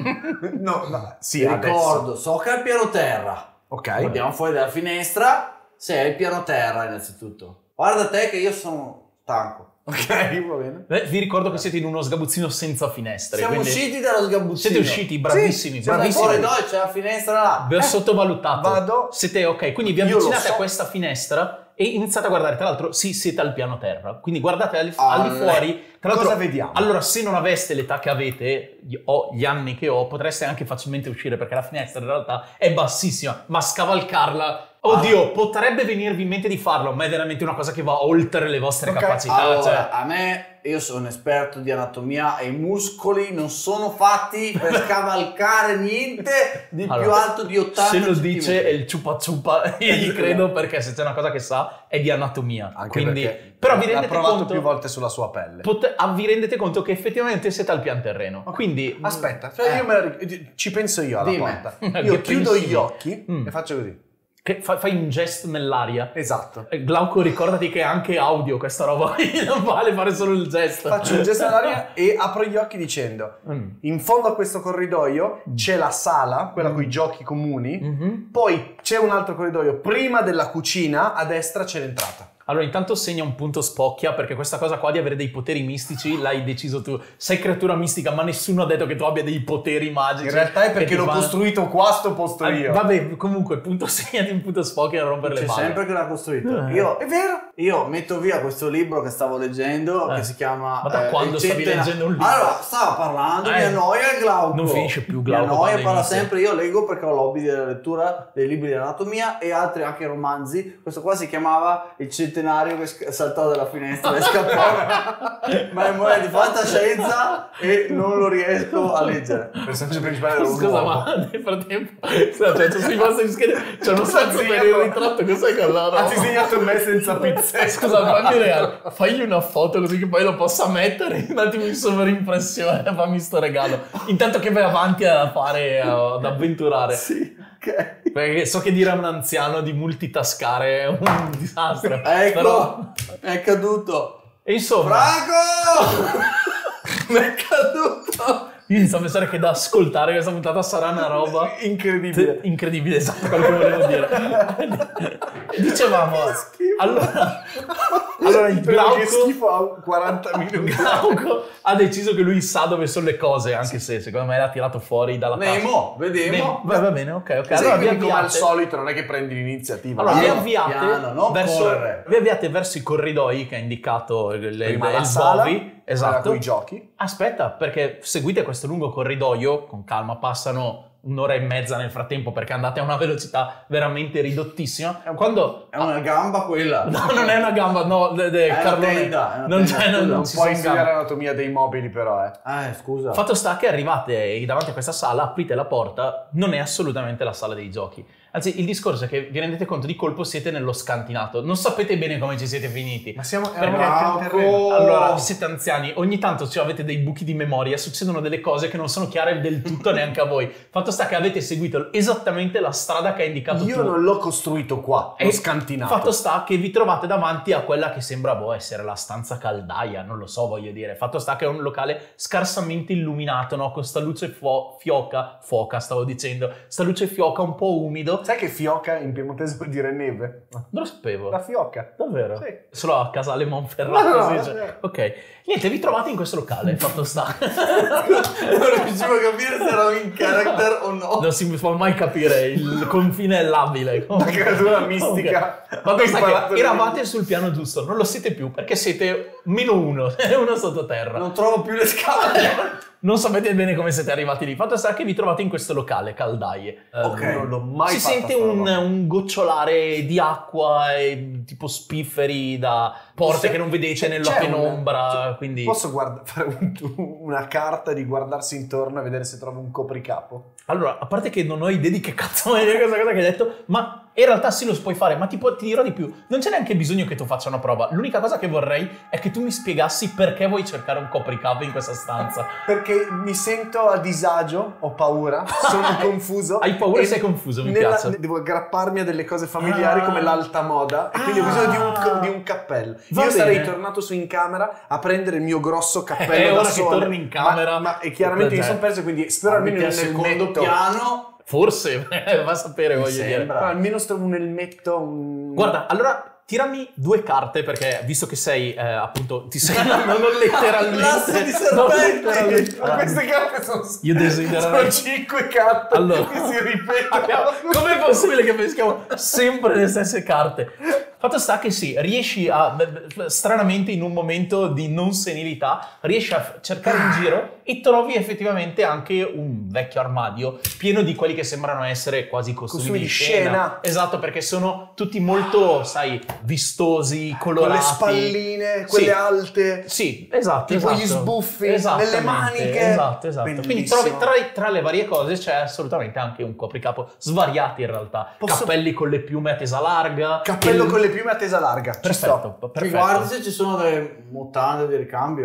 Sì, ti ricordo, so che è al piano terra. Ok. Guardiamo fuori dalla finestra, sei al piano terra innanzitutto. Guarda te che io sono stanco. Ok, va bene. Vi ricordo che siete in uno sgabuzzino senza finestre. Siamo usciti dallo sgabuzzino. Siete usciti, bravissimi, bravissimi. Fuori noi c'è la finestra là. Vi ho sottovalutato. Vado. Siete ok, quindi vi avvicinate a questa finestra e iniziate a guardare. Tra l'altro, siete al piano terra. Quindi guardate al di fuori. Tra l'altro, cosa vediamo? Allora, se non aveste l'età che avete, gli anni che ho, potreste anche facilmente uscire perché la finestra in realtà è bassissima, ma scavalcarla. Oddio, potrebbe venirvi in mente di farlo, ma è veramente una cosa che va oltre le vostre capacità. Allora, cioè. a me, io sono un esperto di anatomia e i muscoli non sono fatti per scavalcare niente di più alto di 80 Se lo centimetri. dice è il ciupa ciupa, io gli credo, perché se c'è una cosa che sa è di anatomia. Anche quindi, perché però vi rendete l'ha provato conto, più volte sulla sua pelle. vi rendete conto che effettivamente siete al pian terreno. Quindi Aspetta, io ci penso io alla Dimmi. porta. Che Io chiudo pensi? gli occhi e faccio così. fai un gesto nell'aria. Esatto. Glauco, ricordati che è anche audio questa roba, non vale fare solo il gesto. Faccio un gesto nell'aria e apro gli occhi dicendo: in fondo a questo corridoio c'è la sala, quella con i giochi comuni, poi c'è un altro corridoio prima della cucina, a destra c'è l'entrata. Allora, intanto segna un punto spocchia, perché questa cosa qua di avere dei poteri mistici l'hai deciso tu. Sei creatura mistica, ma nessuno ha detto che tu abbia dei poteri magici. In realtà è perché l'ho costruito qua sto posto io. Vabbè, comunque, segnati un punto spocchia e non rompere le balle. C'è sempre che l'ha costruito. È vero? Io metto via questo libro che stavo leggendo, che si chiama... Ma da quando stavi leggendo un libro? Allora, stavo parlando, mi annoia il Glauco. Non finisce più Glauco. Mi annoia, parla sempre, io leggo perché ho l'hobby della lettura dei libri di anatomia e altri anche romanzi. Questo qua si chiamava Il centenario centenario che saltò dalla finestra e scappò. Ma è moneta di fantascienza e non lo riesco a leggere. Il personaggio principale era un Scusa, uomo. ma nel frattempo sui vostri schermi c'è uno spazio per il ritratto, cos'è che allora? Ha disegnato me senza pizzetta. Scusa, fagli una foto così che poi lo possa mettere un attimo in sovraimpressione, fammi sto regalo. Intanto che vai avanti a fare, ad avventurare. Sì, ok. Perché so che dire a un anziano di multitaskare è un disastro. Ecco, Però... è caduto. E insomma... Franco! è caduto. Io inizio a pensare che da ascoltare questa puntata sarà una roba Incredibile. incredibile, esatto quello che volevo dire. Dicevamo, allora il Però che Glauco, schifo a 40 minuti. Glauco ha deciso che lui sa dove sono le cose, anche se secondo me l'ha tirato fuori dalla tasca. Nemo, vedemo. Va bene, ok. Sì, Allora quindi come al avviate, solito non è che prendi l'iniziativa. allora, vi Piano, avviate piano, non correre. vi avviate verso i corridoi che ha indicato Prima la il sala, Bovi. quella Esatto. con i giochi. Aspetta, perché seguite questo lungo corridoio, con calma, passano un'ora e mezza nel frattempo perché andate a una velocità veramente ridottissima. Quando... È una gamba quella. No, non è una gamba, no, Carlone, tenda, è una non tenda. c'è, non Non ci puoi sono studiare gambe. l'anatomia dei mobili però, Scusa. Fatto sta che arrivate davanti a questa sala, aprite la porta, non è assolutamente la sala dei giochi. Anzi, il discorso è che vi rendete conto di colpo siete nello scantinato, non sapete bene come ci siete finiti. Ma siamo Perché- eravamo nel terreno. Allora, siete anziani, ogni tanto avete dei buchi di memoria, succedono delle cose che non sono chiare del tutto neanche a voi. Fatto sta che avete seguito esattamente la strada che ha indicato Io tu. non l'ho costruito qua, l'ho E scantinato. Fatto sta che vi trovate davanti a quella che sembra essere la stanza caldaia, non lo so, voglio dire. Fatto sta che è un locale scarsamente illuminato, no? Con sta luce foca, stavo dicendo, sta luce fioca un po' umido. Sai che fioca in piemontese vuol dire neve? Non lo sapevo. La fioca. Davvero? Sì. Solo a Casale Monferrato. No, si no, dice. no. Ok. Niente, vi trovate in questo locale, fatto sta. Non riuscivo a capire se ero in character o no. Non si può mai capire, il confine è labile. Una creatura mistica. Fatto sta Imparato che da eravate sul piano giusto, non lo siete più perché siete -1, uno sottoterra. Non trovo più le scale. Non sapete bene come siete arrivati lì. Fatto sta che vi trovate in questo locale, caldaie. Ok. Non l'ho mai Si fatta sente sta roba. un gocciolare di acqua e tipo spifferi da porte che non vedete nella C'è penombra. Quindi Posso fare una carta di guardarsi intorno e vedere se trovo un copricapo? allora, a parte che non ho idea di che cazzo è questa cosa che hai detto, ma in realtà sì lo puoi fare, ma ti dirò di più. Non c'è neanche bisogno che tu faccia una prova. L'unica cosa che vorrei è che tu mi spiegassi perché vuoi cercare un copricapo in questa stanza. Perché mi sento a disagio, ho paura, sono confuso. Hai paura e sei confuso, mi piace. Devo aggrapparmi a delle cose familiari Ah. come l'alta moda e quindi ho bisogno di un cappello. Va Io sarei bene. tornato su in camera a prendere il mio grosso cappello da ora che sole. torni in camera, Ma e chiaramente mi sono perso, quindi spero almeno Al nel secondo metto. piano. Forse, va a sapere, voglio dire. sembra. Ma almeno trovo un elmetto. Guarda, allora tirami 2 carte perché visto che sei appunto ti sei non letteralmente Lasso di non serpenti. letteralmente. Ma queste carte sono Io desidererei sono 5 carte Allora. che si ripetono. com'è possibile che peschiamo sempre le stesse carte? Fatto sta che sì, riesci a stranamente in un momento di non senilità riesci a cercare in giro e trovi effettivamente anche un vecchio armadio pieno di quelli che sembrano essere quasi costumi di scena. Esatto, perché sono tutti molto, sai, vistosi, Con colorati. le spalline, quelle Sì. alte. Sì, esatto. Tipo esatto. gli sbuffi Esattamente, nelle maniche. Esatto. Quindi Bellissimo. trovi tra le varie cose c'è assolutamente anche un copricapo svariati in realtà. Posso- Cappelli con le piume a tesa larga. Cappello il- con le piume a tesa larga. Ci Perfetto, sto. perfetto. Guardi se ci sono delle mutande di ricambio.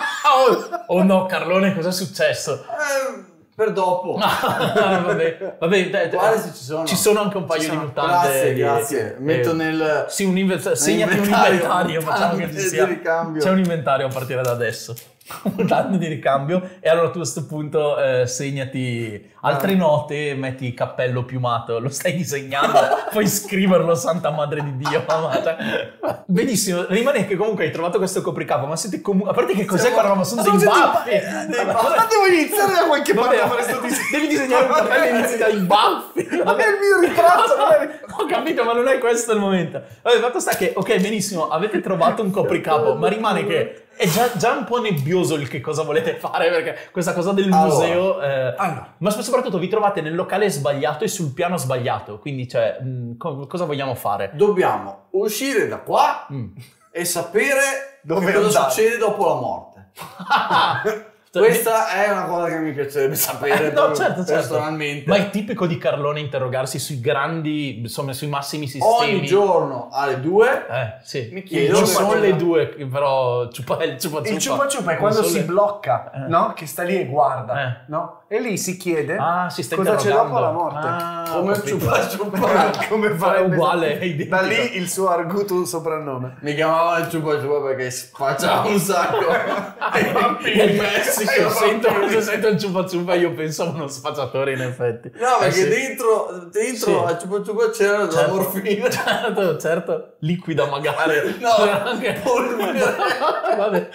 Oh no, Carlone, cosa è successo? Per dopo. Vabbè, dai, Guarda se ci sono. Ci sono anche un paio di mutande. Grazie. Metto nel... Sì, segnati un Nell'inventario, inventario, facciamo che ci mutande sia. di ricambio. C'è un inventario a partire da adesso. Mutande di ricambio. E allora tu a questo punto segnati altre note, metti cappello piumato, lo stai disegnando, puoi scriverlo, santa madre di Dio. Mamma, cioè, benissimo, rimane che comunque hai trovato questo copricapo, ma siete comunque... A parte che cos'è quella roba? Sono dei baffi! Ma devo iniziare da qualche parte a fare sto disegno. Devi disegnare un cappello e inizi dai baffi! Ma è il mio ritratto, non è- Ho capito, ma non è questo il momento. Vabbè, fatto sta che, ok, benissimo, avete trovato un copricapo, ma rimane che è già un po' nebbioso il che cosa volete fare, perché questa cosa del museo... Ma soprattutto vi trovate nel locale sbagliato e sul piano sbagliato, quindi cioè, cosa vogliamo fare? Dobbiamo uscire da qua e sapere cosa succede dopo la morte. Questa è una cosa che mi piacerebbe sapere certo. personalmente. Ma è tipico di Carlone interrogarsi sui grandi, insomma, sui massimi sistemi. Ogni giorno alle 2 sì. mi chiedo. Non sono le 2, però il ciupa Il ciupa ciupa è quando si blocca, no? Che sta lì e guarda, no? E lì si chiede cosa c'è dopo la morte. Come il ciupa ciupa. Come è uguale, è identico. Da lì il suo arguto soprannome. Mi chiamavano il ciupa ciupa perché spacciava un sacco. In Messico. Se sento il ciupa ciupa io penso a uno spacciatore, in effetti. No, perché dentro al ciupa ciupa c'era la morfina. Certo, liquida magari. No, anche polvere. Vabbè.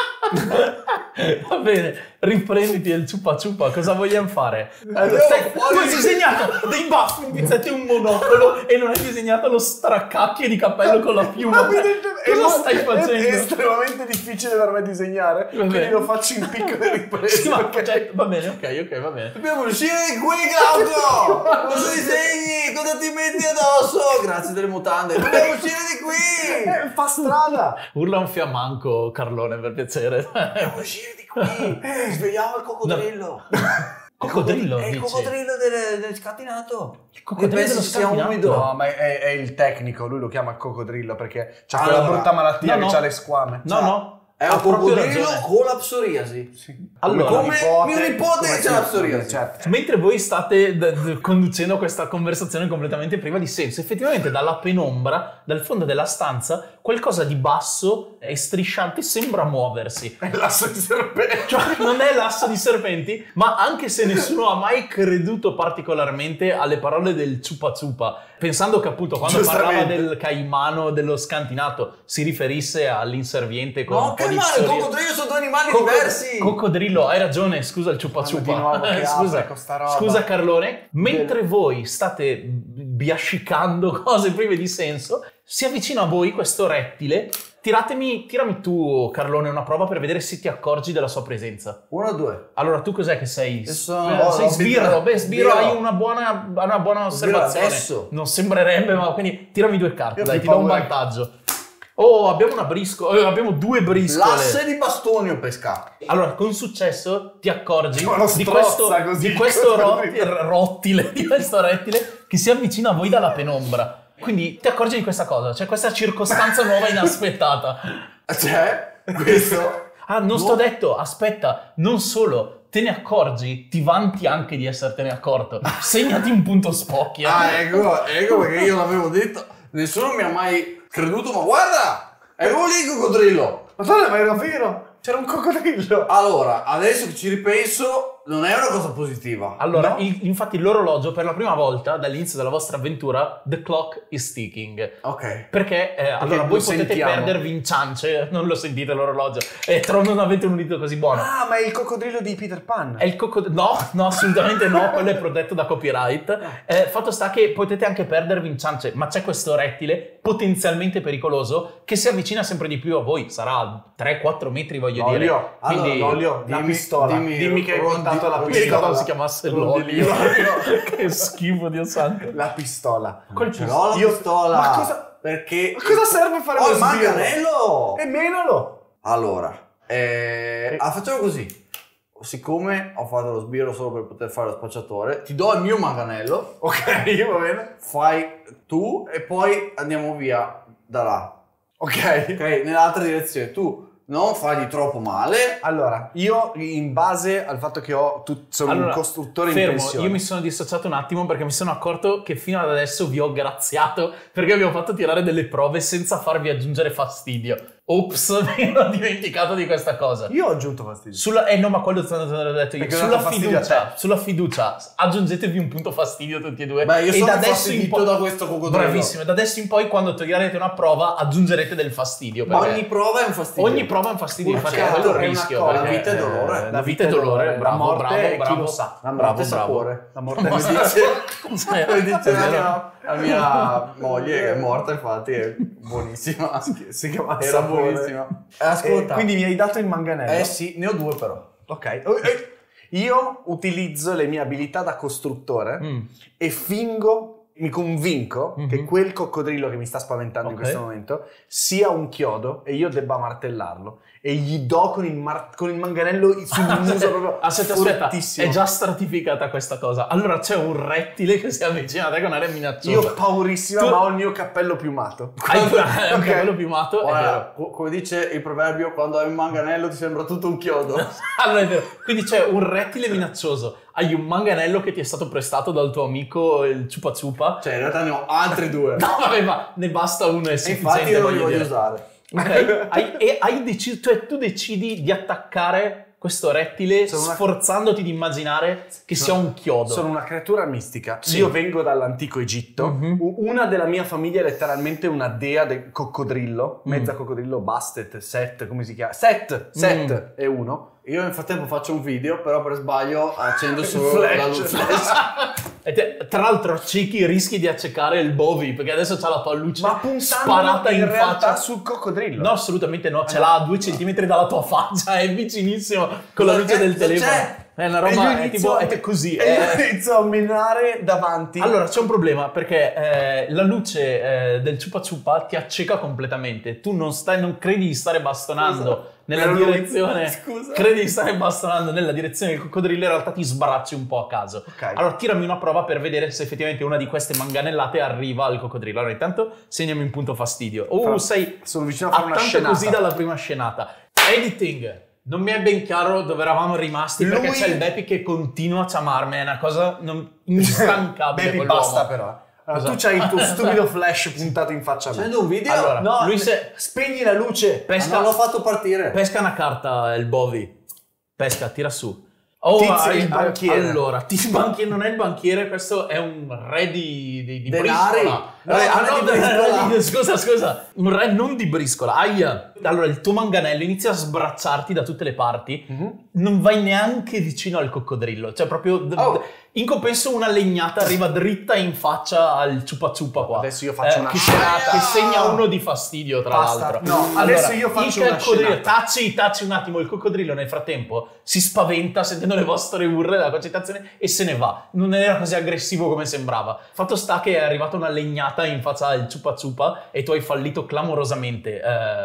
Va bene, riprenditi il ciupa ciupa, cosa vogliamo fare? Tu hai disegnato dei baffi, un pizzetto e un monocolo e non hai disegnato lo stracacchio di cappello con la piuma. Cosa stai facendo? È estremamente difficile per me disegnare, quindi lo faccio in piccole riprese. Sì, va bene, ok, va bene. Dobbiamo uscire di qui, Claudio! Cosa disegni? Cosa ti metti addosso? Grazie delle mutande. Dobbiamo uscire di qui! Fa strada! Urla un fiammanco, Carlone, per piacere. Dobbiamo uscire di qui! Svegliamo il coccodrillo! Coccodrillo, è il coccodrillo del scatenato. Il coccodrillo dello umido. No, ma è il tecnico, lui lo chiama coccodrillo perché c'ha quella brutta malattia che c'ha le squame. No. È un coccodrillo con la psoriasi. Sì. Allora, come mio nipote c'ha la psoriasi. Certo. Mentre voi state conducendo questa conversazione completamente priva di senso, effettivamente dalla penombra, dal fondo della stanza, qualcosa di basso e strisciante sembra muoversi. È l'asso di serpenti. Cioè, non è l'asso di serpenti, ma anche se nessuno ha mai creduto particolarmente alle parole del ciupa ciupa, pensando che appunto quando parlava del caimano dello scantinato si riferisse all'inserviente con un po' di il coccodrillo sono due animali diversi. Coccodrillo, hai ragione, scusa il ciupa ciupa. Scusa Carlone, mentre voi state biascicando cose prive di senso, si avvicina a voi questo rettile. Tirami tu, Carlone, una prova per vedere se ti accorgi della sua presenza. 1 o 2. Allora, tu cos'è che sei? Sei sbirro. Sbirro, hai una buona osservazione. Adesso. Non sembrerebbe, ma quindi tirami 2 carte, dai, ti do un vantaggio. Oh, abbiamo abbiamo 2 briscole. L'asse di bastoni ho pescato. Allora, con successo ti accorgi di così, questo rettile che si avvicina a voi dalla penombra. Quindi ti accorgi di questa cosa, c'è questa circostanza nuova inaspettata. C'è questo? Non sto detto, aspetta, non solo, te ne accorgi, ti vanti anche di essertene accorto. Segnati un punto spocchia. Ecco perché io l'avevo detto, nessuno mi ha mai creduto, ma guarda, ecco lì il coccodrillo. Madonna, ma era vero, c'era un coccodrillo. Allora, adesso che ci ripenso, non è una cosa positiva. Allora, no? Infatti l'orologio per la prima volta dall'inizio della vostra avventura, the clock is ticking. Ok. Perché allora voi potete perdervi in ciance, non lo sentite l'orologio, e non avete un udito così buono. Ah, ma è il coccodrillo di Peter Pan. È il coccodrillo? No, assolutamente no, quello è protetto da copyright. Fatto sta che potete anche perdervi in ciance, ma c'è questo rettile potenzialmente pericoloso che si avvicina sempre di più a voi, sarà 3-4 metri voglio dire. Quindi, l'olio, la pistola. Dimmi che hai contato la mi ricordo pistola. si chiamasse l'olio. Che schifo, Dio santo. La pistola. Ce l'ho la pistola. Ma cosa? Perché? Ma cosa serve fare lo il sbirro? manganello! E menalo. Allora, facciamo così. Siccome ho fatto lo sbirro solo per poter fare lo spacciatore, ti do il mio manganello. Ok, va bene. Fai tu e poi andiamo via da là. Ok, nell'altra direzione. Tu non fagli troppo male. Allora, io in base al fatto che sono un costruttore in pensione. Io mi sono dissociato un attimo perché mi sono accorto che fino ad adesso vi ho graziato perché vi ho fatto tirare delle prove senza farvi aggiungere fastidio. Ops, mi ero dimenticato di questa cosa. Io ho aggiunto fastidio. No, ma quello te l'ho detto io. Sulla fiducia, aggiungetevi un punto fastidio tutti e due. Beh, io sono fastidito da questo coccodrillo. Bravissimo, da adesso in poi quando toglierete una prova aggiungerete del fastidio. Ma ogni prova è un fastidio. Ogni prova è un fastidio, infatti è certo, quello il è rischio. una cosa. La vita è dolore. La vita è dolore, bravo, chi lo sa. La morte è sapore. La morte Come dice la mia moglie che è morta, infatti è buonissima. si chiama Era sapore. bravissimo. Ascolta. Quindi mi hai dato il manganello? Eh sì, ne ho 2 però. Ok. Io utilizzo le mie abilità da costruttore e mi convinco che quel coccodrillo che mi sta spaventando in questo momento sia un chiodo e io debba martellarlo. E gli do con il manganello sul muso proprio Aspetta, fortissimo. è già stratificata questa cosa. Allora c'è un rettile che si avvicina a te con aria minacciosa. Io ho paurissima, ma ho il mio cappello piumato. Hai un cappello piumato, è vero. Come dice il proverbio, quando hai un manganello ti sembra tutto un chiodo. Allora è vero. Quindi c'è un rettile minaccioso. Hai un manganello che ti è stato prestato dal tuo amico il Chupa Chupa. Cioè in realtà ne ho altri 2. No, vabbè, ma ne basta uno, è E sufficiente. infatti io non li voglio dire. usare. Ok? Hai deciso, cioè tu decidi di attaccare questo rettile sforzandoti di immaginare che sia un chiodo. Sono una creatura mistica. Sì. Io vengo dall'antico Egitto. Una della mia famiglia è letteralmente una dea del coccodrillo. Mezza coccodrillo, Bastet, Set, come si chiama? Set è uno. Io nel frattempo faccio un video, però per sbaglio accendo solo Flash. la luce. E tra l'altro accechi, rischi di accecare il Bovi, perché adesso c'ha la palluccia Ma puntando sparata in realtà faccia. sul coccodrillo. No, assolutamente no, ce l'ha a 2 centimetri dalla tua faccia, è vicinissimo con la luce del telefono. È una roba, è tipo, è così. E io inizio a menare davanti. Allora, c'è un problema, perché la luce del Chupa Chupa ti acceca completamente. Tu non credi di stare bastonando nella direzione. Scusa. Credi di stare bastonando nella direzione del coccodrillo, in realtà ti sbaracci un po' a caso. Ok. Allora, tirami una prova per vedere se effettivamente una di queste manganellate arriva al coccodrillo. Allora, intanto segnami un punto fastidio. Sono vicino a fare una tanto scenata. così dalla prima scenata. Editing. Non mi è ben chiaro dove eravamo rimasti, perché c'è il Bepi che continua a chiamarmi, è una cosa instancabile. Bepi, quell'uomo. basta però. Allora, tu c'hai il tuo stupido flash puntato in faccia a me. Facendo un video? Allora, No, lui spegni la luce. Non l'ho fatto partire. pesca una carta, il Bovi. Pesca, tira su. Tizio, il banchiere. Allora, non è il banchiere, questo è un re di Denari. briscola. Re di briscola. Scusa. Un re non di briscola. Aia. Allora, il tuo manganello inizia a sbracciarti da tutte le parti. Non vai neanche vicino al coccodrillo. Cioè, proprio... in compenso una legnata arriva dritta in faccia al Chupa Chupa qua. Adesso io faccio una che scenata. che segna uno di fastidio, tra Basta. l'altro. No, adesso io faccio una coccodrillo, scenata. taci un attimo, il coccodrillo nel frattempo si spaventa sentendo le vostre urla della concitazione e se ne va. Non era così aggressivo come sembrava. Fatto sta che è arrivata una legnata in faccia al Chupa Chupa e tu hai fallito clamorosamente.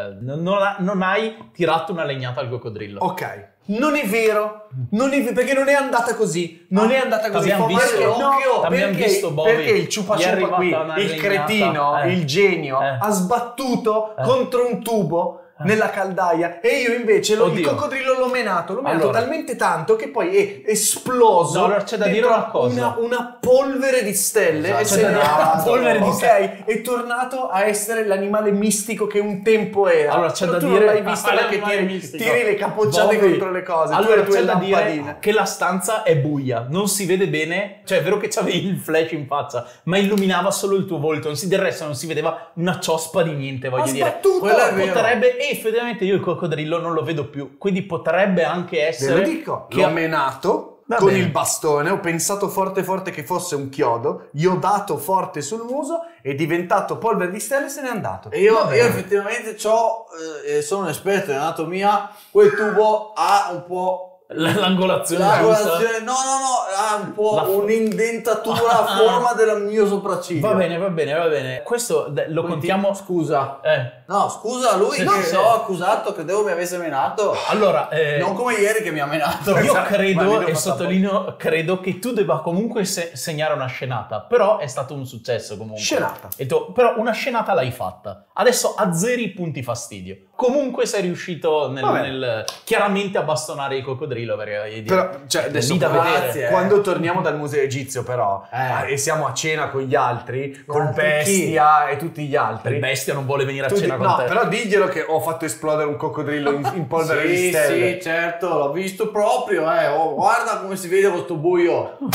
Non hai tirato una legnata al coccodrillo. Ok. Non è vero, perché non è andata così. Non è andata così. T'abbiamo visto? T'abbiamo visto, Bobby. Perché il Chupa Gli è Chupa qui, arrivata una il legnata. cretino, il genio, Eh. ha sbattuto contro un tubo nella caldaia e io invece il Oddio. coccodrillo l'ho menato Allora. talmente tanto che poi è esploso. No, allora c'è da dire dentro una cosa. una polvere di stelle. Esatto. E C'è da dire una polvere di ok, è tornato a essere l'animale mistico che un tempo era. Allora c'è da tu dire, non l'hai visto perché l'animale mistico. tiri le capocciate Bobby. contro le cose. Allora tu e le c'è da dire lampadine. che la stanza è buia, non si vede bene, cioè è vero che c'avevi il flash in faccia, ma illuminava solo il tuo volto, del resto non si vedeva una ciospa di niente, voglio Ha dire. sbattuto! Quello è vero. Potrebbe, e effettivamente io il coccodrillo non lo vedo più, quindi potrebbe anche Ve essere lo dico, che l'ho menato Va con bene. il bastone, ho pensato forte che fosse un chiodo, gli ho dato forte sul muso, è diventato polvere di stelle e se n'è andato. E io effettivamente sono un esperto in anatomia, quel tubo ha un po'... l'angolazione La giusta. colorazione, no, ha un po' un'indentatura a forma del mio sopracciglio. Va bene. Questo lo Quindi, contiamo. Scusa. Eh. No, scusa, lui Sì, che sì. l'ho accusato, credevo mi avesse menato. Allora, Non come ieri che mi ha menato. io Ma credo, io e l'ho sottolineo, credo che tu debba comunque segnare una scenata, però è stato un successo comunque. Scenata. Però una scenata l'hai fatta. Adesso azzeri i punti fastidio. Comunque sei riuscito chiaramente a bastonare il coccodrillo, perché Però, cioè, adesso lì da grazie, vedere. quando torniamo dal museo egizio però e siamo a cena con gli altri, con Bestia e tutti gli altri. Il bestia non vuole venire a Tu cena con te. però diglielo che ho fatto esplodere un coccodrillo in polvere di Sì, stelle. sì, certo, l'ho visto proprio, oh, guarda come si vede questo buio.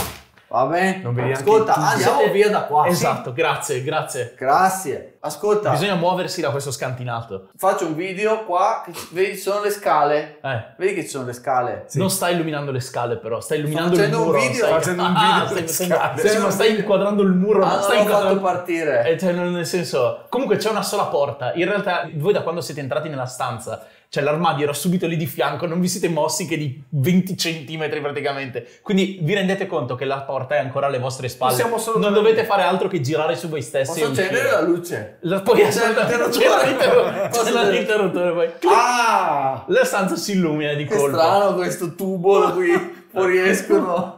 Va bene? Non vedi Ascolta, anche tu. andiamo via da qua. Esatto, grazie. Grazie. Ascolta, Bisogna muoversi da questo scantinato. faccio un video qua, che vedi ci sono le scale. Vedi che ci sono le scale. Sì. Non stai illuminando le scale, però, stai illuminando il facendo un muro. video, stai facendo un video stai delle facendo- scale. sì, ma stai inquadrando il muro, non Non stai l'ho fatto inquadrando. partire. Cioè, nel senso, comunque c'è una sola porta. In realtà, voi da quando siete entrati nella stanza, cioè l'armadio era subito lì di fianco, non vi siete mossi che di 20 centimetri praticamente. Quindi vi rendete conto che la porta è ancora alle vostre spalle. Possiamo solo non dovete fare altro che girare su voi stessi. Posso e uscire. accendere la luce? Poi l'interruttore. c'è l'interruttore poi. Ah! La stanza si illumina di Che colpo. strano questo tubo da cui fuoriescono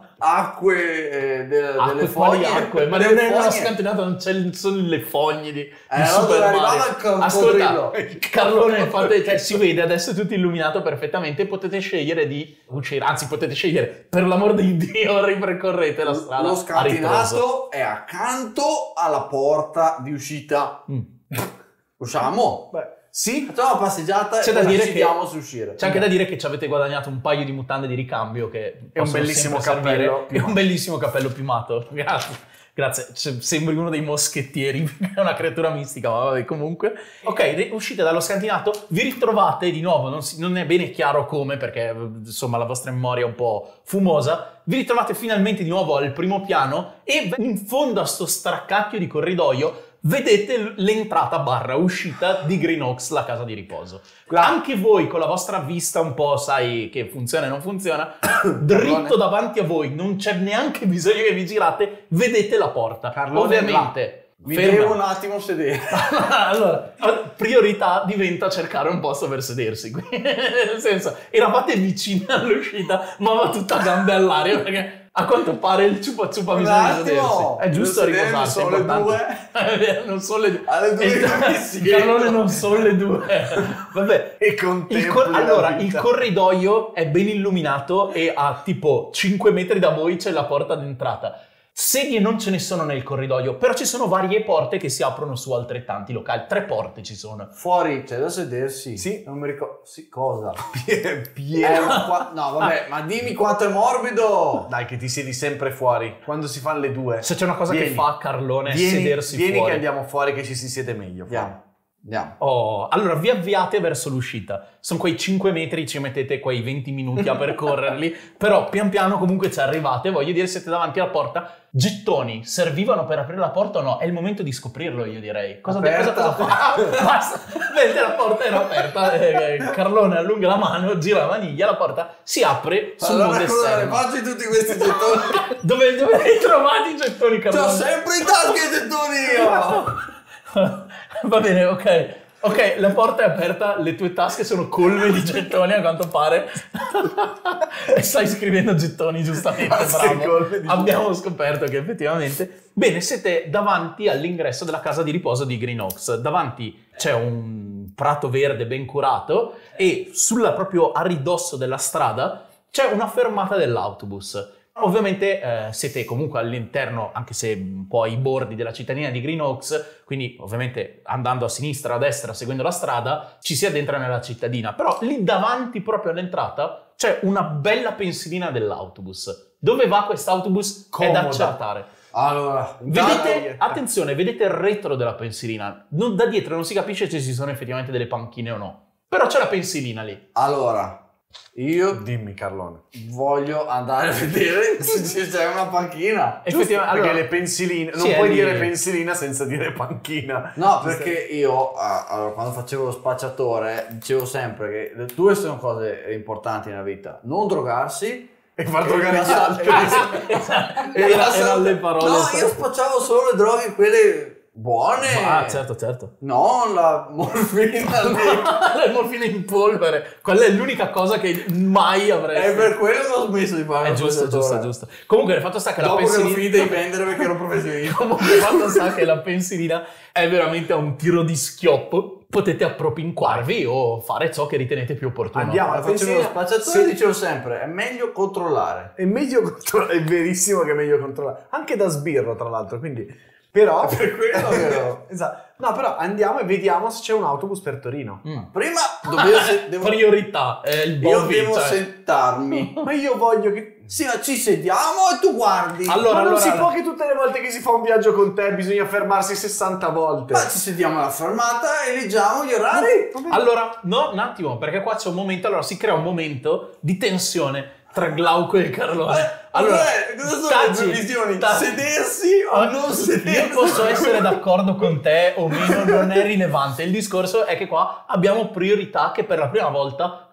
acque delle Quali fogne. acque? Ma delle nello fogne. scantinato non sono le fogne di allora Super dove Mario. arrivava il Ascolta, coccodrillo? Carlone, cioè, si vede adesso è tutto illuminato perfettamente. Potete scegliere di uscire, anzi potete scegliere, per l'amor di Dio, ripercorrete la strada. Lo a ritroso. scantinato è accanto alla porta di uscita. Usciamo? Beh, sì. Facciamo una passeggiata C'è e da poi dire decidiamo se uscire. C'è anche da dire che ci avete guadagnato un paio di mutande di ricambio che E un possono bellissimo sempre cappello servire. E un bellissimo cappello piumato. Grazie. Sembri uno dei moschettieri, è una creatura mistica, ma vabbè, comunque. Ok, uscite dallo scantinato, vi ritrovate di nuovo, non è bene chiaro come, perché insomma la vostra memoria è un po' fumosa. Vi ritrovate finalmente di nuovo al primo piano e in fondo a sto stracacchio di corridoio vedete l'entrata barra uscita di Green Oaks, la casa di riposo. Anche voi con la vostra vista un po', sai, che funziona e non funziona, dritto davanti a voi, non c'è neanche bisogno che vi girate, vedete la porta. Carlone, Ovviamente. Mi ferma. devo un attimo sedere. Allora, priorità diventa cercare un posto per sedersi. Nel senso, eravate vicini all'uscita, ma va tutta a gambe all'aria perché a quanto pare il ciupa ciupa Un bisogna attimo, sedersi. È giusto devo sedermi, riposarsi. sono le È vero, non sono le due. Alle 2 Il Carlone non sono le due. Vabbè. E contempli Allora, la il vita. corridoio è ben illuminato e a tipo 5 metri da voi c'è la porta d'entrata. Sedie non ce ne sono nel corridoio, però ci sono varie porte che si aprono su altrettanti locali. 3 porte ci sono. Fuori c'è da sedersi. Sì. Non mi ricordo. Sì, cosa? Pieno. No, vabbè, ma dimmi quanto è morbido. Dai, che ti siedi sempre fuori. Quando si fanno le 2. Se c'è una cosa che Vieni. fa Carlone è sedersi Vieni fuori. che andiamo fuori che ci si siede meglio. Andiamo. Oh, allora vi avviate verso l'uscita. Sono quei 5 metri, ci mettete quei 20 minuti a percorrerli, però pian piano comunque ci arrivate, voglio dire, siete davanti alla porta. Gettoni servivano per aprire la porta o no? È il momento di scoprirlo, io direi. Cosa Aperta. fa? Basta, vedete la porta era aperta, Carlone allunga la mano, gira la maniglia, la porta si apre sul mondo cosa ne esterno. faccio di tutti questi gettoni? Dove hai trovato i gettoni, Carlone? C'ho sempre in tasca i gettoni io! Va bene, ok, la porta è aperta, le tue tasche sono colme di gettoni a quanto pare. E stai scrivendo gettoni, giustamente, bravo. Abbiamo scoperto che effettivamente... Bene, siete davanti all'ingresso della casa di riposo di Green Oaks. Davanti c'è un prato verde ben curato e proprio a ridosso della strada c'è una fermata dell'autobus. Ovviamente siete comunque all'interno, anche se un po' ai bordi della cittadina di Green Oaks, quindi ovviamente andando a sinistra o a destra seguendo la strada ci si addentra nella cittadina, però lì davanti proprio all'entrata c'è una bella pensilina dell'autobus. Dove va quest'autobus? È da accertare. Allora, Vedete, attenzione, vedete il retro della pensilina, da dietro non si capisce se ci sono effettivamente delle panchine o no, però c'è la pensilina lì. allora, io Dimmi, Carlone. voglio andare a vedere se c'è una panchina. Effettivamente, Perché allora, le pensiline... sì, Non è puoi lì. dire pensilina senza dire panchina. No, perché io allora, quando facevo lo spacciatore dicevo sempre che 2 sono cose importanti nella vita: non drogarsi E far drogare gli altri. erano le parole. No, io spacciavo solo le droghe quelle buone. Ah, certo. Non la morfina lì. La morfina in polvere, quella è l'unica cosa che mai avresti. È per quello che ho smesso di fare È lo giusto. spacciatore. Comunque il fatto sta che Dopo la che l'ho pensilina finita di vendere perché ero professionista. Comunque il fatto sta che la pensilina è veramente a un tiro di schioppo. Potete appropinquarvi o fare ciò che ritenete più opportuno. Andiamo. Quando facevo lo spacciatore Sì. dicevo sempre: è meglio controllare. È meglio controllare. È verissimo che è meglio controllare. Anche da sbirro, tra l'altro. Quindi Però Per quello vero. esatto. No, però andiamo e vediamo se c'è un autobus per Torino. Prima devo Priorità, è il io Bobby, devo cioè. sentarmi. Ma io voglio che Sì, ma ci sediamo e tu guardi. Allora, ma non si può che tutte le volte che si fa un viaggio con te bisogna fermarsi 60 volte. Ma ci sediamo alla fermata e leggiamo gli orari. Allora, no, un attimo, perché qua c'è un momento, allora si crea un momento di tensione tra Glauco e Carlone. Allora, cosa sono le tue visioni? Sedersi o non sedersi? Io posso essere d'accordo con te o meno, non è rilevante. Il discorso è che qua abbiamo priorità che per la prima volta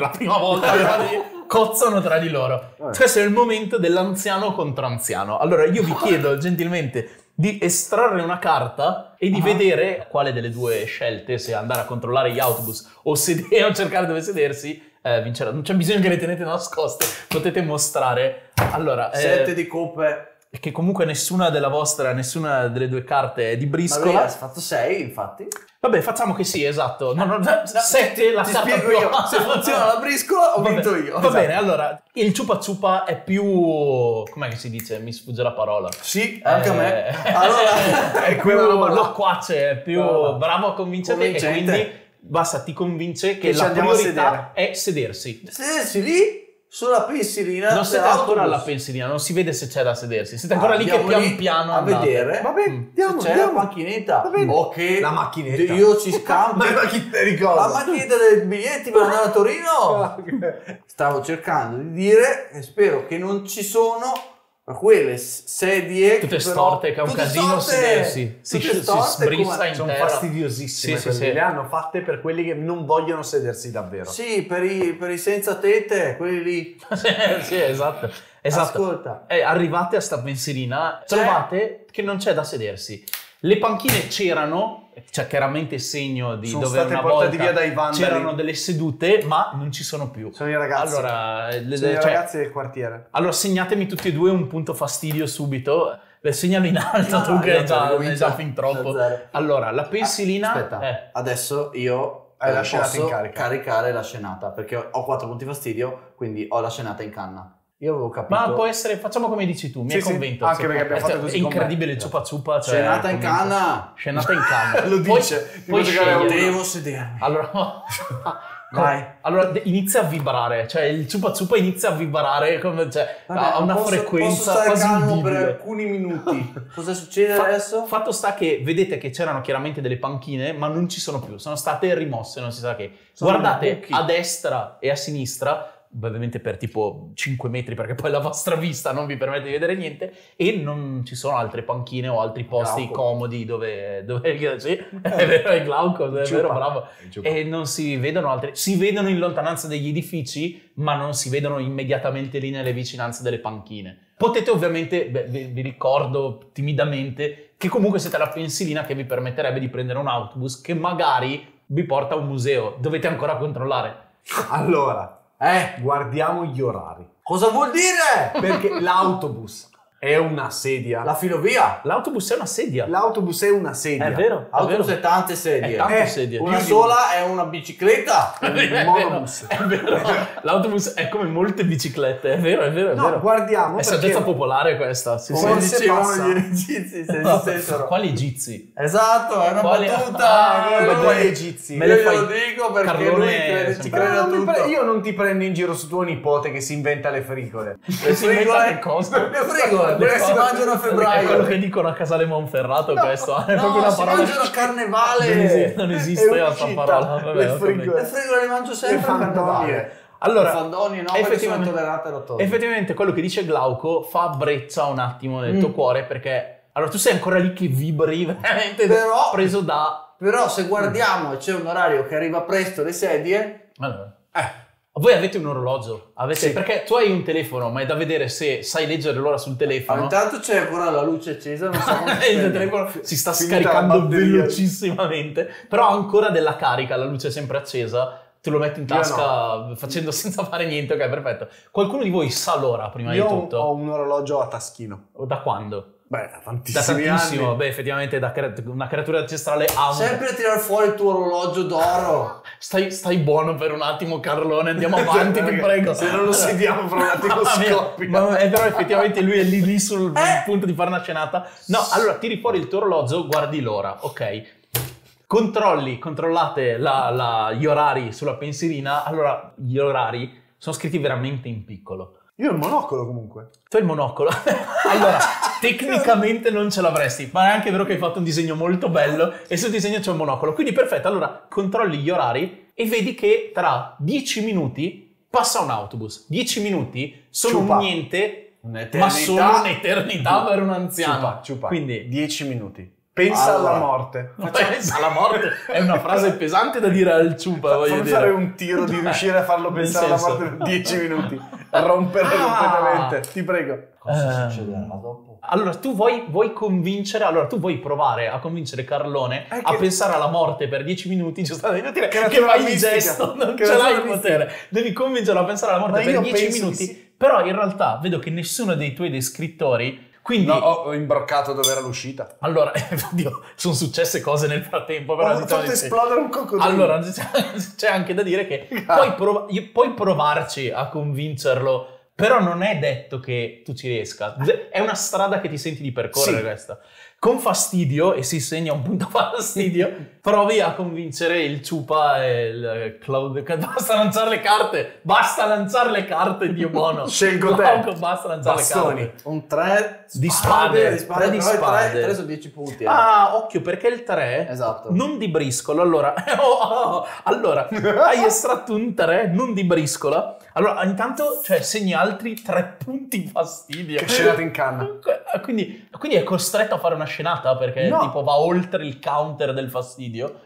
cozzano tra di loro. Questo è il momento dell'anziano contro anziano. Allora io vi chiedo gentilmente di estrarre una carta e di vedere quale delle due scelte, se andare a controllare gli autobus o cercare dove sedersi, vincerà. Non c'è bisogno che le tenete nascoste, potete mostrare. Allora, 7 di coppe. che comunque nessuna delle due carte è di Ma briscola. lui ha fatto 6, infatti. Vabbè, facciamo che sì, esatto. 7 la Ti carta spiego più io. Se funziona la briscola, ho Vabbè, vinto io. Va Esatto. bene, allora, il ciupa ciupa è più... com'è che si dice? Mi sfugge la parola. Sì, anche a me. Allora, è più quella roba là. loquace, è più bravo a convincerti e Convincente. quindi basta, ti convince che Che ci la andiamo a priorità è sedersi. sedersi lì sulla pensilina. Non siete dell'autobus. ancora alla pensilina, non si vede se c'è da sedersi. Siete ancora lì che Andiamo pian piano a andate. vedere. Va bene, andiamo, se c'è andiamo. la macchinetta. Va bene. O che La macchinetta. io ci scambio. Ma la macchinetta di cosa? La macchinetta dei biglietti per andare a Torino. Stavo cercando di dire e spero che non ci sono quelle sedie Tutte che però- storte, che è un tutte casino storte, sedersi. Si tutte storte, sbrista come- in Sono terra. fastidiosissime Sì, sì, quelle. sì. Le hanno fatte per quelli che non vogliono sedersi davvero. Sì, per i senza tette, quelli lì. Sì, esatto. Esatto. Ascolta. Arrivate a sta pensilina, trovate che non c'è da sedersi. Le panchine c'erano, c'è chiaramente segno di Sono dove state una portate volta via dai vandali. c'erano delle sedute, ma non ci sono più. Sono i ragazzi. Allora, Sono i ragazzi del quartiere. allora segnatemi tutti e due un punto fastidio subito. Segnalo in alto No, tu no, che io hai già comincio fin troppo. da zero. Allora, la pensilina... Aspetta, adesso io Hai la scenata posso in carica. caricare la scenata perché ho 4 punti fastidio, quindi ho la scenata in canna. Io avevo capito. Ma può essere, facciamo come dici tu, mi Sì, hai sì, convinto. anche perché abbiamo fatto così È con me. incredibile il ciupa ciupa. Cioè, Scenata in convinto. canna. Scenata in canna. Lo dice. Puoi Tipo giocare a scegliere. uno. Devo sedermi. Allora, Vai. allora inizia a vibrare, cioè il ciupa ciupa inizia a vibrare, come, cioè, ha una posso frequenza stare quasi calmo per udibile. alcuni minuti. Cosa succede adesso? Fatto sta che vedete che c'erano chiaramente delle panchine, ma non ci sono più, sono state rimosse, non si sa che. Sono Guardate buchi. a destra e a sinistra, ovviamente per tipo 5 metri perché poi la vostra vista non vi permette di vedere niente, e non ci sono altre panchine o altri posti Glauco. comodi dove sì, è vero, è glauco, è Ciupa. vero, bravo. E non si vedono altri, si vedono in lontananza degli edifici, ma non si vedono immediatamente lì nelle vicinanze delle panchine. Potete ovviamente, vi ricordo timidamente, che comunque siete alla pensilina che vi permetterebbe di prendere un autobus che magari vi porta a un museo. Dovete ancora controllare. Allora, guardiamo gli orari. Cosa vuol dire? Perché l'autobus è una sedia. La filovia. L'autobus è una sedia. L'autobus è una sedia. È vero, è Autobus vero. è tante sedie. È tante Eh, sedie. Una sola è una bicicletta. È Un vero, monobus. è vero. L'autobus è come molte biciclette, è vero, è vero, è No, vero. guardiamo È saggezza perché popolare questa. Sì, Come Forse dicevano passa. gli egizi se No, esistessero. quali egizi? Esatto, è una Quali- battuta. Ah, Io ma quali egizi? Me le glielo fai- dico perché Carlone lui è ci sempre- crede a tutto. Io non ti prendo in giro su tuo nipote che si inventa le frigole. Le Si inventa frigole, che cosa? le frigole, quelle che si mangiano a È quello febbraio. che dicono a Casale Monferrato, questo è proprio No, una si parola. mangiano a carnevale. Non esiste È questa uscita. parola. Vabbè, Le ho frigole. capito. Le frigole le mangio sempre a fandonie. carnevale. Allora, I fandoni no, perché sono effettivamente- intollerante alla lattosio. effettivamente quello che dice Glauco fa breccia un attimo nel tuo cuore, perché allora tu sei ancora lì che vibri veramente Però- preso da... Però se guardiamo e c'è un orario che arriva presto le sedie, Allora, voi avete un orologio, Sì. perché tu hai un telefono, ma è da vedere se sai leggere l'ora sul telefono. intanto c'è ancora la luce accesa, non so come si Il spegne. telefono si sta Finita la scaricando batteria. velocissimamente, però ha ancora della carica, la luce è sempre accesa, te lo metti in Io tasca facendo senza fare niente, ok, perfetto. Qualcuno di voi sa l'ora prima Io di tutto? ho un orologio a taschino. Da quando? Beh, da Da tantissimi tantissimo, anni. effettivamente una creatura ancestrale ha un... Sempre a tirar fuori il tuo orologio d'oro. Stai buono per un attimo, Carlone, andiamo avanti, ti prego. Se non lo sediamo per un attimo scoppi. Ma però effettivamente lui è lì sul punto di fare una scenata. No, allora tiri fuori il tuo orologio, guardi l'ora, ok. Controllate gli orari sulla pensilina. Allora, gli orari sono scritti veramente in piccolo. Io ho il monocolo comunque. Tu hai il monocolo? Allora, tecnicamente non ce l'avresti, ma è anche vero che hai fatto un disegno molto bello e sul disegno c'è un monocolo. Quindi perfetto, allora controlli gli orari e vedi che tra 10 minuti passa un autobus. 10 minuti sono un niente, ma sono un'eternità per un anziano. Ciupa. Quindi 10 minuti. Pensa alla morte. Pensa alla morte è una frase pesante da dire al ciupa, voglio Fammi dire. fare un tiro di riuscire a farlo pensare alla morte per 10 minuti. A rompere completamente. Ti prego. Cosa succederà dopo? Allora, tu vuoi convincere, tu vuoi provare a convincere Carlone a pensare alla morte per 10 minuti, giustamente, che fai il gesto, non ce l'hai il potere. Devi convincerlo a pensare alla morte per 10 minuti, però in realtà vedo che nessuno dei tuoi descrittori. Quindi, no, ho imbroccato dove era l'uscita. Allora, oddio, sono successe cose nel frattempo. Però ho fatto esplodere un coccodrillo. Allora, c'è anche da dire che puoi provarci a convincerlo, però non è detto che tu ci riesca. È una strada che ti senti di percorrere questa. Con fastidio, e si segna un punto fastidio, provi a convincere il ciupa e il Claude che basta lanciare le carte, Dio buono. Scelgo te. Basta lanciare Bastoni. le carte. Un 3 di spade. 3 di spade. 3 sono 10 punti. Occhio, perché il 3 esatto. non di briscola. Allora, allora hai estratto un 3 non di briscola. Allora, intanto segni altri 3 punti fastidio. Che scenata in canna. Quindi è costretto a fare una scenata perché tipo va oltre il counter del fastidio.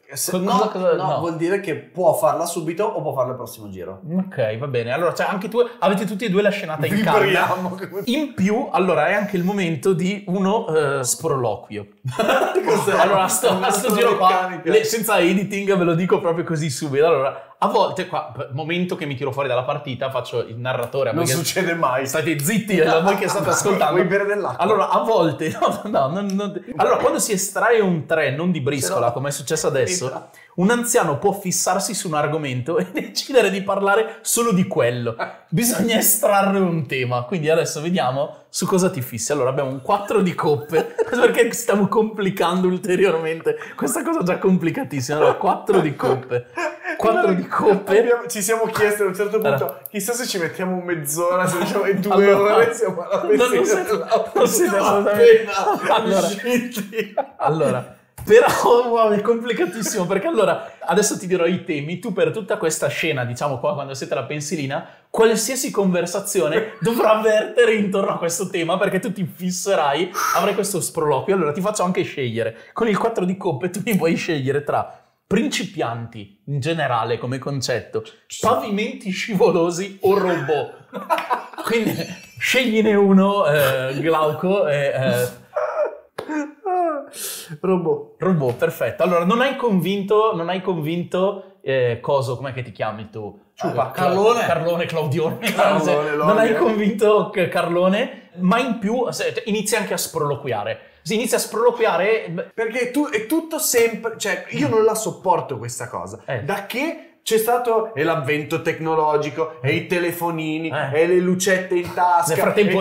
No, vuol dire che può farla subito o può farla il prossimo giro. Ok, va bene. Allora, anche tu avete tutti e due la scenata in canna. In più, allora è anche il momento di uno sproloquio. Allora, sto giro qua, senza editing, ve lo dico proprio così subito. Allora, a volte, qua, momento che mi tiro fuori dalla partita, faccio il narratore. Non succede mai. State zitti, voi che state ascoltando. Vuoi bere dell'acqua? Allora, a volte, allora, quando si estrae un 3 non di briscola, come è successo adesso, un anziano può fissarsi su un argomento e decidere di parlare solo di quello. Bisogna estrarre un tema. Quindi adesso vediamo su cosa ti fissi. Allora, abbiamo un 4 di coppe, perché stiamo complicando ulteriormente questa cosa già complicatissima. Allora, 4 di coppe. 4 di coppe. Ci siamo chiesti a un certo punto, chissà se ci mettiamo mezz'ora, se diciamo in 2 ore siamo alla pensione. Non siete assolutamente. Allora, però è complicatissimo perché allora adesso ti dirò i temi. Tu per tutta questa scena, diciamo qua quando siete alla pensilina, qualsiasi conversazione dovrà vertere intorno a questo tema perché tu ti fisserai, avrai questo sproloquio. Allora ti faccio anche scegliere. Con il 4 di coppe tu mi vuoi scegliere tra principianti in generale come concetto, pavimenti scivolosi o robot. Quindi scegliene uno, Glauco. Robot, perfetto. Allora, non hai convinto coso, com'è che ti chiami tu? Carlone, Claudione. Non hai convinto Carlone, ma in più inizi anche a sproloquiare. Si inizia a sproloquiare perché è tutto sempre, cioè io non la sopporto questa cosa. Da che c'è stato l'avvento tecnologico e i telefonini e le lucette in tasca. Nel frattempo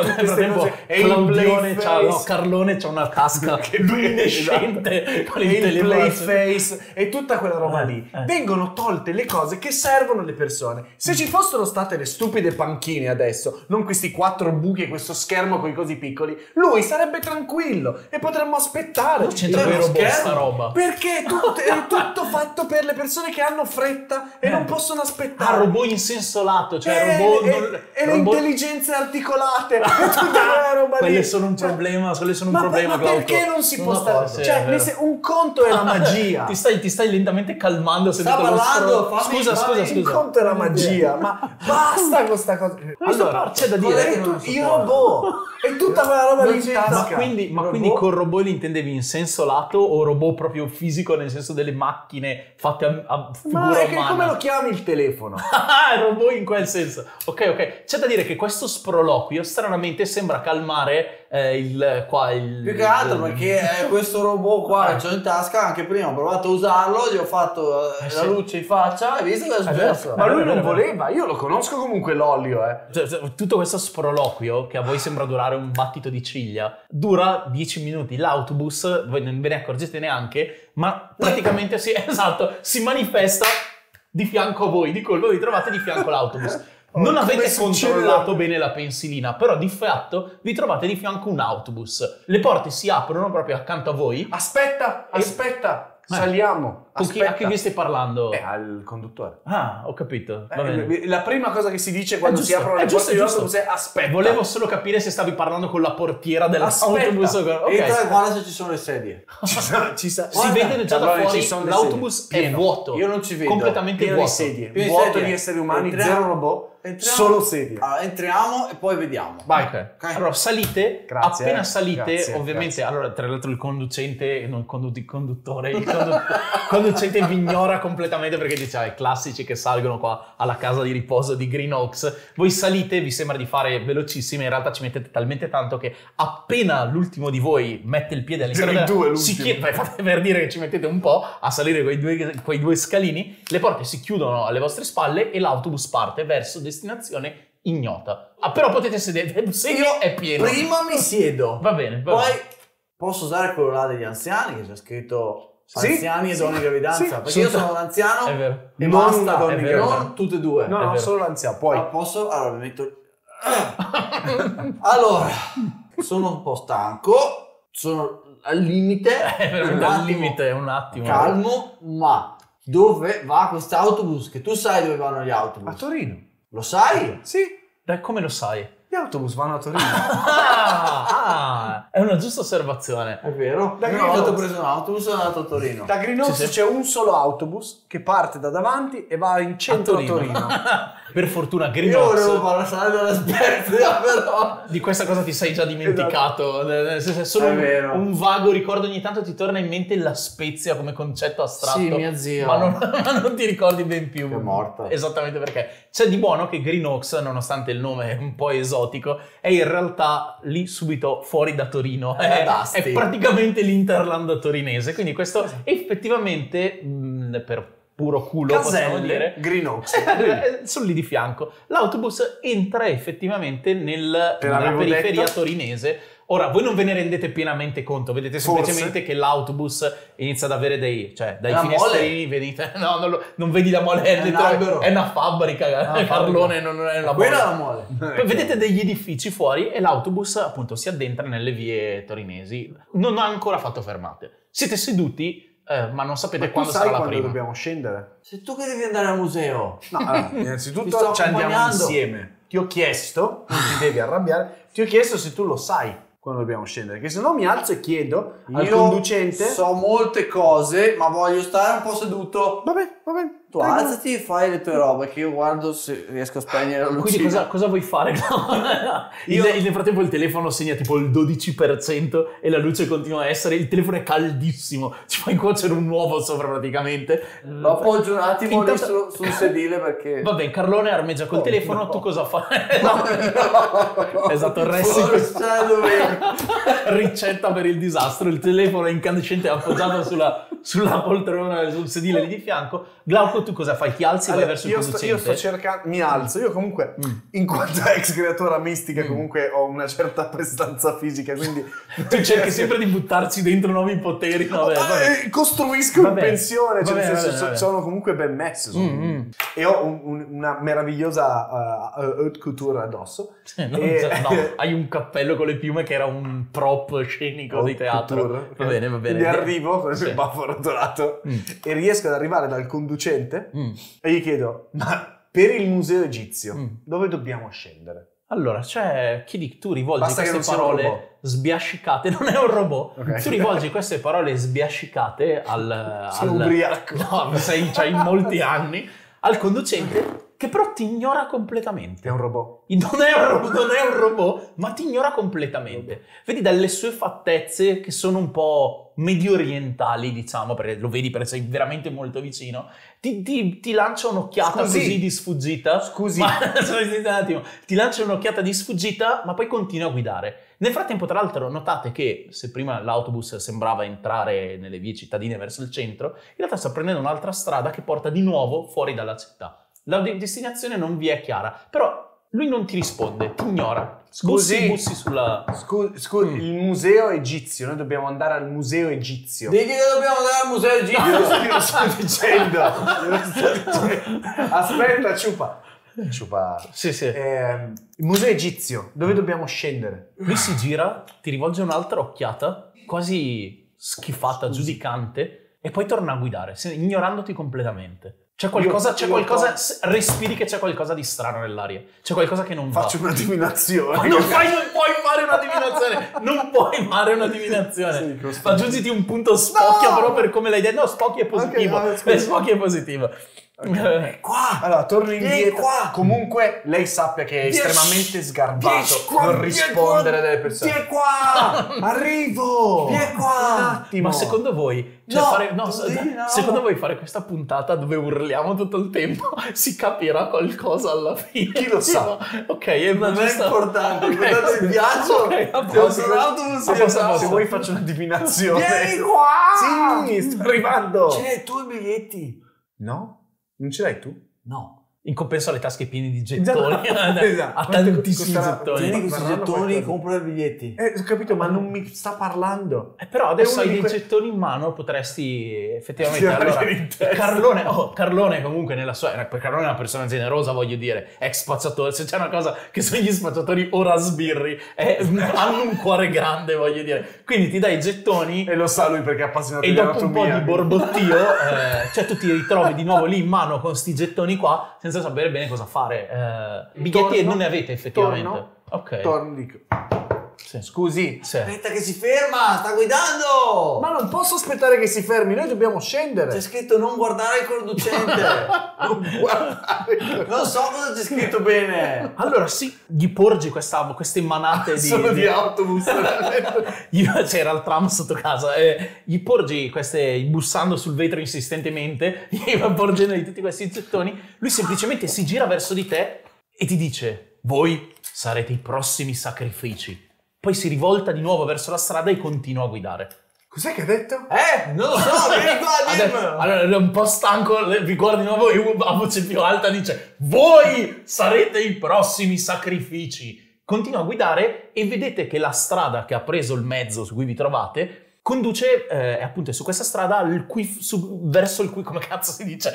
Carlone c'ha una tasca luminescente con il Playface e tutta quella roba lì. Vengono tolte le cose che servono alle persone. Se ci fossero state le stupide panchine adesso, non questi 4 buchi e questo schermo con i cosi piccoli, lui sarebbe tranquillo e potremmo aspettare. Non c'entra con i robot sta roba. Perché è tutto fatto per le persone che hanno fretta e non possono aspettare. Robot in senso lato, cioè robot le intelligenze articolate e tutta quella roba quelle lì. Sono un problema, ma perché non si può stare? Cioè, un conto è la magia. ti stai lentamente calmando. Sta parlando, scusa. Un conto è la magia, ma basta con sta cosa. Allora, c'è da dire i robot e tutta quella roba lì in tasca. Ma quindi con robot li intendevi in senso lato o robot proprio fisico nel senso delle macchine fatte a figura umana? Ma è che come lo chiami il telefono? Ah, il robot in quel senso. Ok. C'è da dire che questo sproloquio stranamente sembra calmare più che altro perché questo robot qua che ho in tasca, anche prima ho provato a usarlo, gli ho fatto la luce in faccia, hai visto cosa è successo? Ma lui non voleva, io lo conosco comunque l'olio, Cioè, tutto questo sproloquio che a voi sembra durare un battito di ciglia dura 10 minuti. L'autobus, voi non ve ne accorgete neanche, ma praticamente si manifesta di fianco a voi, di colpo vi trovate di fianco l'autobus. Non avete controllato bene la pensilina, però di fatto vi trovate di fianco un autobus. Le porte si aprono proprio accanto a voi. Aspetta, saliamo. A chi vi stai parlando? Al conduttore. Ah, ho capito. Va bene. La prima cosa che si dice quando si aprono le porte dell'autobus è aspetta. Volevo solo capire se stavi parlando con la portiera dell'autobus. Entra e guarda se ci sono le sedie. Si vede già da fuori, l'autobus è vuoto. Io non ci vedo. Completamente pieno vuoto. di sedie. Vuoto di esseri umani, zero robot. Solo sedie. Allora, entriamo e poi vediamo. Vai. Okay. Allora salite. Grazie, appena salite, grazie, ovviamente. Grazie. Allora, tra l'altro, il conducente, non il conduttore, il conducente vi ignora completamente perché dice: i classici che salgono qua alla casa di riposo di Green Oaks. Voi salite, vi sembra di fare velocissime. In realtà ci mettete talmente tanto che appena l'ultimo di voi mette il piede all'interno si chiede, fate per dire che ci mettete un po' a salire quei due scalini. Le porte si chiudono alle vostre spalle e l'autobus parte verso destinazione ignota. Però potete sedere, io è pieno. Prima mi siedo. Va bene. Poi posso usare quello là degli anziani, che c'è scritto anziani e donne in gravidanza. Perché io sono un anziano è vero. e Non basta, una donna in gravidanza. non tutte e due. No, solo l'anziano. Poi posso? Allora mi metto. Allora, sono un po' stanco, sono al limite. Al limite, un attimo. Calmo, ma dove va quest'autobus? Che tu sai dove vanno gli autobus? a Torino. Lo sai? Sì. Dai, come lo sai? Gli autobus vanno a Torino. È una giusta osservazione. È vero. Da Una volta ho preso un autobus e sono andato a Torino. Da Green Oaks c'è un solo autobus che parte da davanti e va in centro a Torino. Per fortuna Green Io Oaks. volevo parlare della Spezia, però Di questa cosa ti sei già dimenticato. È solo un vago ricordo, ogni tanto ti torna in mente la Spezia come concetto astratto. Sì, mia zia. Ma non ti ricordi ben più. Che è morta. Esattamente perché. C'è di buono che Green Oaks, nonostante il nome un po' esotico, è in realtà lì subito fuori da Torino. È praticamente l'Interland torinese. Quindi questo effettivamente, per puro culo, possiamo dire, Green Oaks. sono lì di fianco. L'autobus entra effettivamente nella periferia torinese. Ora, voi non ve ne rendete pienamente conto, vedete semplicemente che l'autobus inizia ad avere dai finestrini, vedete, non vedi la mole, è una fabbrica, Carlone, non è una quella è la mole. Poi vedete degli edifici fuori e l'autobus appunto si addentra nelle vie torinesi, non ha ancora fatto fermate. Siete seduti, ma non sapete quando sarà la prima. Dobbiamo scendere? Sei tu che devi andare al museo. No, allora, innanzitutto ci andiamo insieme. Ti ho chiesto, non ti devi arrabbiare, ti ho chiesto se tu lo sai quando dobbiamo scendere, che se no mi alzo e chiedo al conducente. So molte cose, ma voglio stare un po' seduto. Va bene. Tu alzati e fai le tue robe, che io guardo se riesco a spegnere la luce. Quindi cosa vuoi fare? Nel frattempo il telefono segna tipo il 12% e la luce continua a essere, il telefono è caldissimo, ci fai cuocere un uovo sopra praticamente. Lo appoggio un attimo lì sul sedile perché... Va bene, Carlone armeggia col telefono, tu cosa fai? Esatto, ricetta per il disastro, il telefono incandescente appoggiato sulla poltrona, sul sedile lì di fianco. Glauco, tu cosa fai? Ti alzi e vai verso il conducente? Io sto cercando, mi alzo, io comunque in quanto ex creatura mistica comunque ho una certa prestanza fisica, quindi tu cerchi sempre di buttarci dentro nuovi poteri. Costruisco in pensione, sono comunque ben messo e ho una meravigliosa haute couture addosso. Hai un cappello con le piume che era un prop scenico di teatro. Va bene. Quindi arrivo con il baffo rotolato e riesco ad arrivare dal conducente e gli chiedo: ma per il museo egizio dove dobbiamo scendere? Allora, tu rivolgi queste parole sbiascicate, non è un robot, okay. Tu rivolgi queste parole sbiascicate sono ubriaco. No, c'hai molti anni, al conducente che però ti ignora completamente. È un robot. Non è un robot, ma ti ignora completamente. Vedi dalle sue fattezze che sono un po' medio orientali, diciamo, perché lo vedi perché sei veramente molto vicino, ti lancia un'occhiata così di sfuggita. Scusi. Ma, un attimo, ti lancia un'occhiata di sfuggita, ma poi continua a guidare. Nel frattempo, tra l'altro, notate che se prima l'autobus sembrava entrare nelle vie cittadine verso il centro, in realtà sta prendendo un'altra strada che porta di nuovo fuori dalla città. La destinazione non vi è chiara, però lui non ti risponde, ti ignora. Scusi. Bussi sulla... Scusi, il museo egizio, noi dobbiamo andare al museo egizio. Digli che dobbiamo andare al museo egizio. Glielo sto dicendo. Aspetta, ciupa. Sì. Il museo egizio, dove dobbiamo scendere? Lui si gira, ti rivolge un'altra occhiata, quasi schifata, giudicante, e poi torna a guidare, ignorandoti completamente. C'è qualcosa, respiri che c'è qualcosa di strano nell'aria. C'è qualcosa che non Faccio una divinazione. va. Non puoi fare una divinazione. Non puoi fare una divinazione. Sì, Aggiungiti un punto spocchia, però per come l'hai detto. No, spocchia è positivo. Ok, no, scusa. Spocchia è positivo. Qua! Allora, torno indietro. Qua. Comunque, lei sappia che è estremamente sgarbato non rispondere delle persone. Vieni qua! Arrivo! Vieni qua! Un attimo. Ma secondo voi, secondo voi fare questa puntata dove urliamo tutto il tempo si capirà qualcosa alla fine? Chi lo sa? Ok, è una Non è giusta... importante, Ok, guardate il viaggio. ok, Se vuoi faccio una divinazione. Vieni qua! Sì, sto arrivando. C'è tu i biglietti? No? Non ce l'hai tu? No. In compenso alle tasche piene di gettoni. Esatto. Ha tantissimi Costerà- gettoni. Tieni questi Verranno gettoni, qualcosa. compra i biglietti. Ho capito, ma non mi sta parlando. Però adesso È hai uno dei di gettoni in mano, potresti effettivamente... Tirare Allora, in testa. Carlone comunque nella sua... perché Carlone è una persona generosa, voglio dire, ex spacciatore. Se c'è una cosa che sono gli spacciatori ora sbirri, hanno un cuore grande, voglio dire. Quindi ti dai i gettoni... E lo sa lui perché è appassionato E di dopo un po' anatomia. di borbottio, cioè tu ti ritrovi di nuovo lì in mano con sti gettoni qua, senza sapere bene cosa fare. Biglietti Torno, non ne avete effettivamente. torno, Ok. Torno, dico. Sì. Scusi. Sì. Aspetta che si ferma, sta guidando! Ma non posso aspettare che si fermi, noi dobbiamo scendere. C'è scritto non guardare il conducente. Non guardare. Non so cosa c'è scritto bene. Allora sì, gli porgi queste manate di... Sono di autobus. C'era il tram sotto casa, gli porgi queste, bussando sul vetro insistentemente, gli va porgendo di tutti questi gettoni, lui semplicemente si gira verso di te e ti dice: voi sarete i prossimi sacrifici. Poi si rivolta di nuovo verso la strada e continua a guidare. Cos'è che ha detto? Non lo so, vieni qua, Adesso, allora è un po' stanco, vi guarda di nuovo e a voce più alta dice: voi sarete i prossimi sacrifici. Continua a guidare e vedete che la strada che ha preso il mezzo su cui vi trovate conduce appunto su questa strada verso il cui, come cazzo si dice,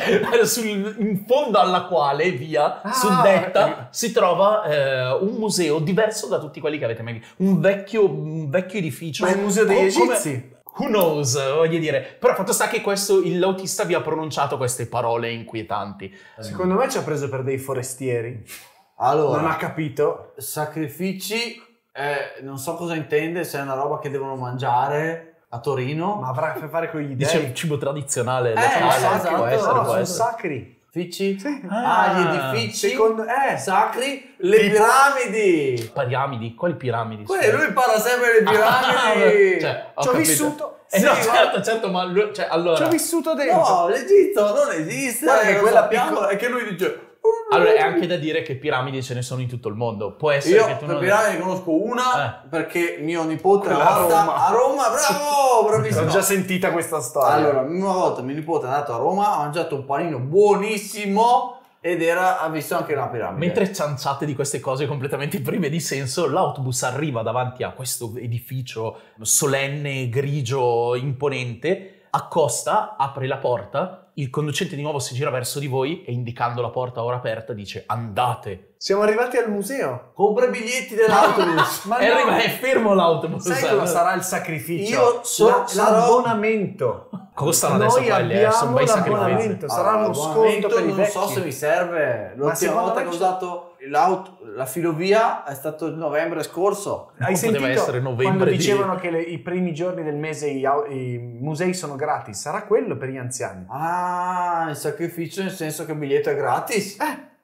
in fondo alla quale via suddetta si trova un museo diverso da tutti quelli che avete mai visto, un vecchio edificio. Ma è il museo degli come- egizi? Who knows, voglio dire. Però fatto sta che l'autista vi ha pronunciato queste parole inquietanti. Secondo me ci ha preso per dei forestieri. Allora, Non ha capito. sacrifici, non so cosa intende, se è una roba che devono mangiare a Torino. Ma avrà a che fare con gli Dice dei. il cibo tradizionale esatto, può essere, No, può sono essere. sacri. Edifici? Sì. Gli edifici Secondo sacri, le Tipo- piramidi. Piramidi? Quali piramidi? Lui parla sempre delle piramidi. Cioè, ho Ci ho capito. vissuto. No, Sì, certo, ma allora... Ci ho vissuto dentro. No, l'Egitto non esiste. Guarda che lo quella sappiamo, è che lui dice... Allora, è anche da dire che piramidi ce ne sono in tutto il mondo. Può essere Io che tu per non... piramidi ne conosco una perché mio nipote una Quella a volta Roma. a Roma, bravo, bravissimo. L'ho già sentita questa storia. Allora, una volta mio nipote è andato a Roma, ha mangiato un panino buonissimo ed ha visto anche la piramide. Mentre cianciate di queste cose completamente prive di senso, l'autobus arriva davanti a questo edificio solenne, grigio, imponente, accosta, apre la porta, il conducente di nuovo si gira verso di voi e indicando la porta ora aperta dice: andate. Siamo arrivati al museo. Compra i biglietti dell'autobus. Ma È fermo l'autobus. sai cosa sarà il sacrificio? Io sarò- L'abbonamento. Costano adesso Noi quelli, sono abbiamo bei sacrifici. l'abbonamento. Sarà uno L'abbonamento sconto per i non vecchi. so se mi serve. Ma L'ultima secondo volta me che ho c'è- usato la filovia è stato il novembre scorso. Hai Non poteva sentito essere novembre quando di- dicevano che i primi giorni del mese i musei sono gratis? Sarà quello per gli anziani. Ah, il sacrificio nel senso che il biglietto è gratis.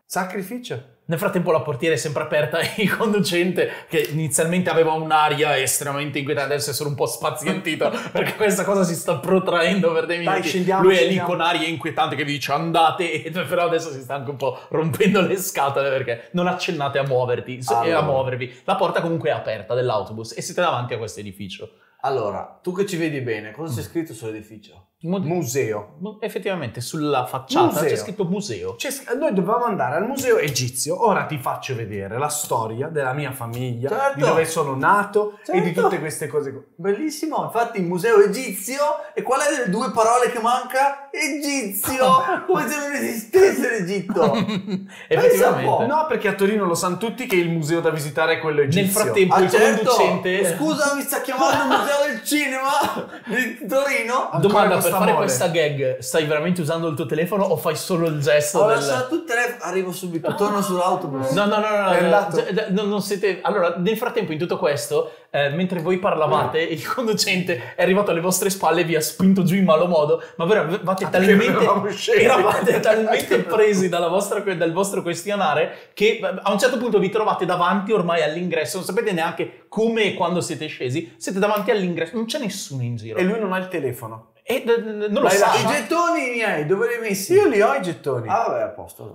Sacrificio. Nel frattempo la portiera è sempre aperta e il conducente, che inizialmente aveva un'aria estremamente inquietante, adesso è solo un po' spazientito perché questa cosa si sta protraendo per dei minuti. Scendiamo, Lui è lì scendiamo. con aria inquietante che vi dice andate, però adesso si sta anche un po' rompendo le scatole perché non accennate a muoverti e a Allora. muovervi. La porta comunque è aperta dell'autobus e siete davanti a questo edificio. Allora, tu che ci vedi bene, cosa c'è scritto sull'edificio? Museo. Effettivamente sulla facciata Museo. c'è scritto museo. Noi dovevamo andare al museo egizio. Ora ti faccio vedere la storia della mia famiglia, Certo. di dove sono nato e di Certo. tutte queste cose qua. Bellissimo, infatti il museo egizio, e qual è delle due parole che manca? Egizio, come se non esistesse l'Egitto. Effettivamente. No, perché a Torino lo sanno tutti che il museo da visitare è quello egizio. Nel frattempo Ah, il certo. conducente... Scusa, mi sta chiamando il museo del cinema di Torino? Domanda, per costa fare mole. questa gag stai veramente usando il tuo telefono o fai solo il gesto Ho del... lasciato il telefono, arrivo subito, torno sull'autobus. No, È andato. non siete... Allora, nel frattempo in tutto questo, mentre voi parlavate, il conducente è arrivato alle vostre spalle e vi ha spinto giù in malo modo, ma voi eravate talmente presi dal vostro questionare che a un certo punto vi trovate davanti ormai all'ingresso, non sapete neanche come e quando siete scesi, siete davanti all'ingresso, non c'è nessuno in giro. E lui non ha il telefono. E non lo L'hai sa. I gettoni miei, dove li hai messi? Io li ho i gettoni. Ah, vabbè, a posto.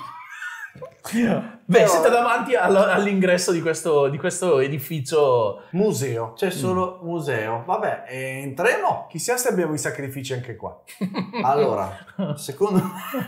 Beh, siete davanti all'ingresso di questo edificio. Museo. C'è solo museo. Vabbè, entriamo. Chissà se abbiamo i sacrifici anche qua. Allora, secondo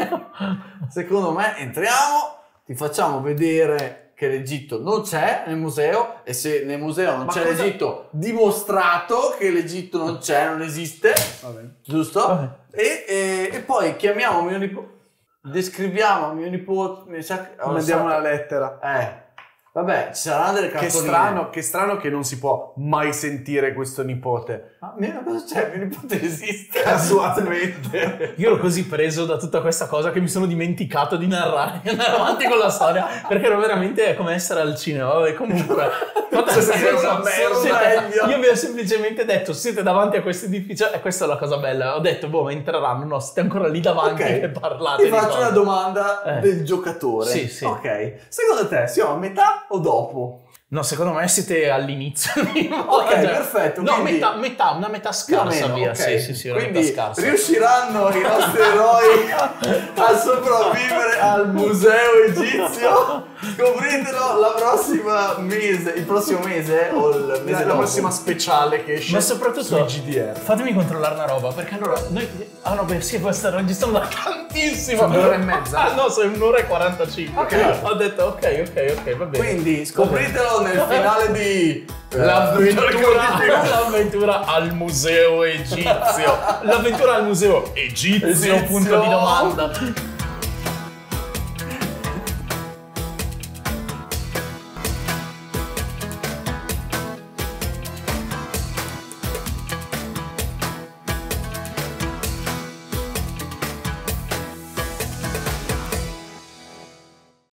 me entriamo, ti facciamo vedere che l'Egitto non c'è nel museo, e se nel museo non Ma c'è cosa- l'Egitto, dimostrato che l'Egitto non c'è, non esiste, giusto? Vabbè. E poi chiamiamo mio nipote, descriviamo a mio nipote, mi sa che... Mandiamo una lettera. Vabbè, ci saranno delle Che cartoline. strano che non si può mai sentire questo nipote. Ma cosa c'è? Mio nipote esiste. Casualmente. Io ero così preso da tutta questa cosa che mi sono dimenticato di narrare e andare avanti con la storia perché ero veramente come essere al cinema. Vabbè, comunque, fatta questa Sei cosa, una merda. io vi ho semplicemente detto siete davanti a questo edificio e questa è la cosa bella. Ho detto boh, ma entreranno, no, siete ancora lì davanti Ok. che parlate. Ti di faccio cose. una domanda del giocatore. Sì, sì. Ok. Secondo te siamo a metà o dopo? No, secondo me siete all'inizio. Ok, perfetto, No, quindi- una metà scarsa Più o meno, via. ok. Sì, una Quindi metà scarsa. riusciranno i nostri eroi a sopravvivere al museo egizio? Scopritelo la prossima mese, il prossimo mese o il mese La dopo. prossima speciale che esce Ma soprattutto su GDR. fatemi controllare una roba, perché allora noi sì, poi sta registrando da tantissimo. Sono 2 ore e mezza. Ah no, sono 1 ora e 45. Ok. Ho detto ok, va bene. Quindi scopritelo nel finale di L'avventura al museo egizio. L'avventura al museo egizio, Egizio. punto di domanda.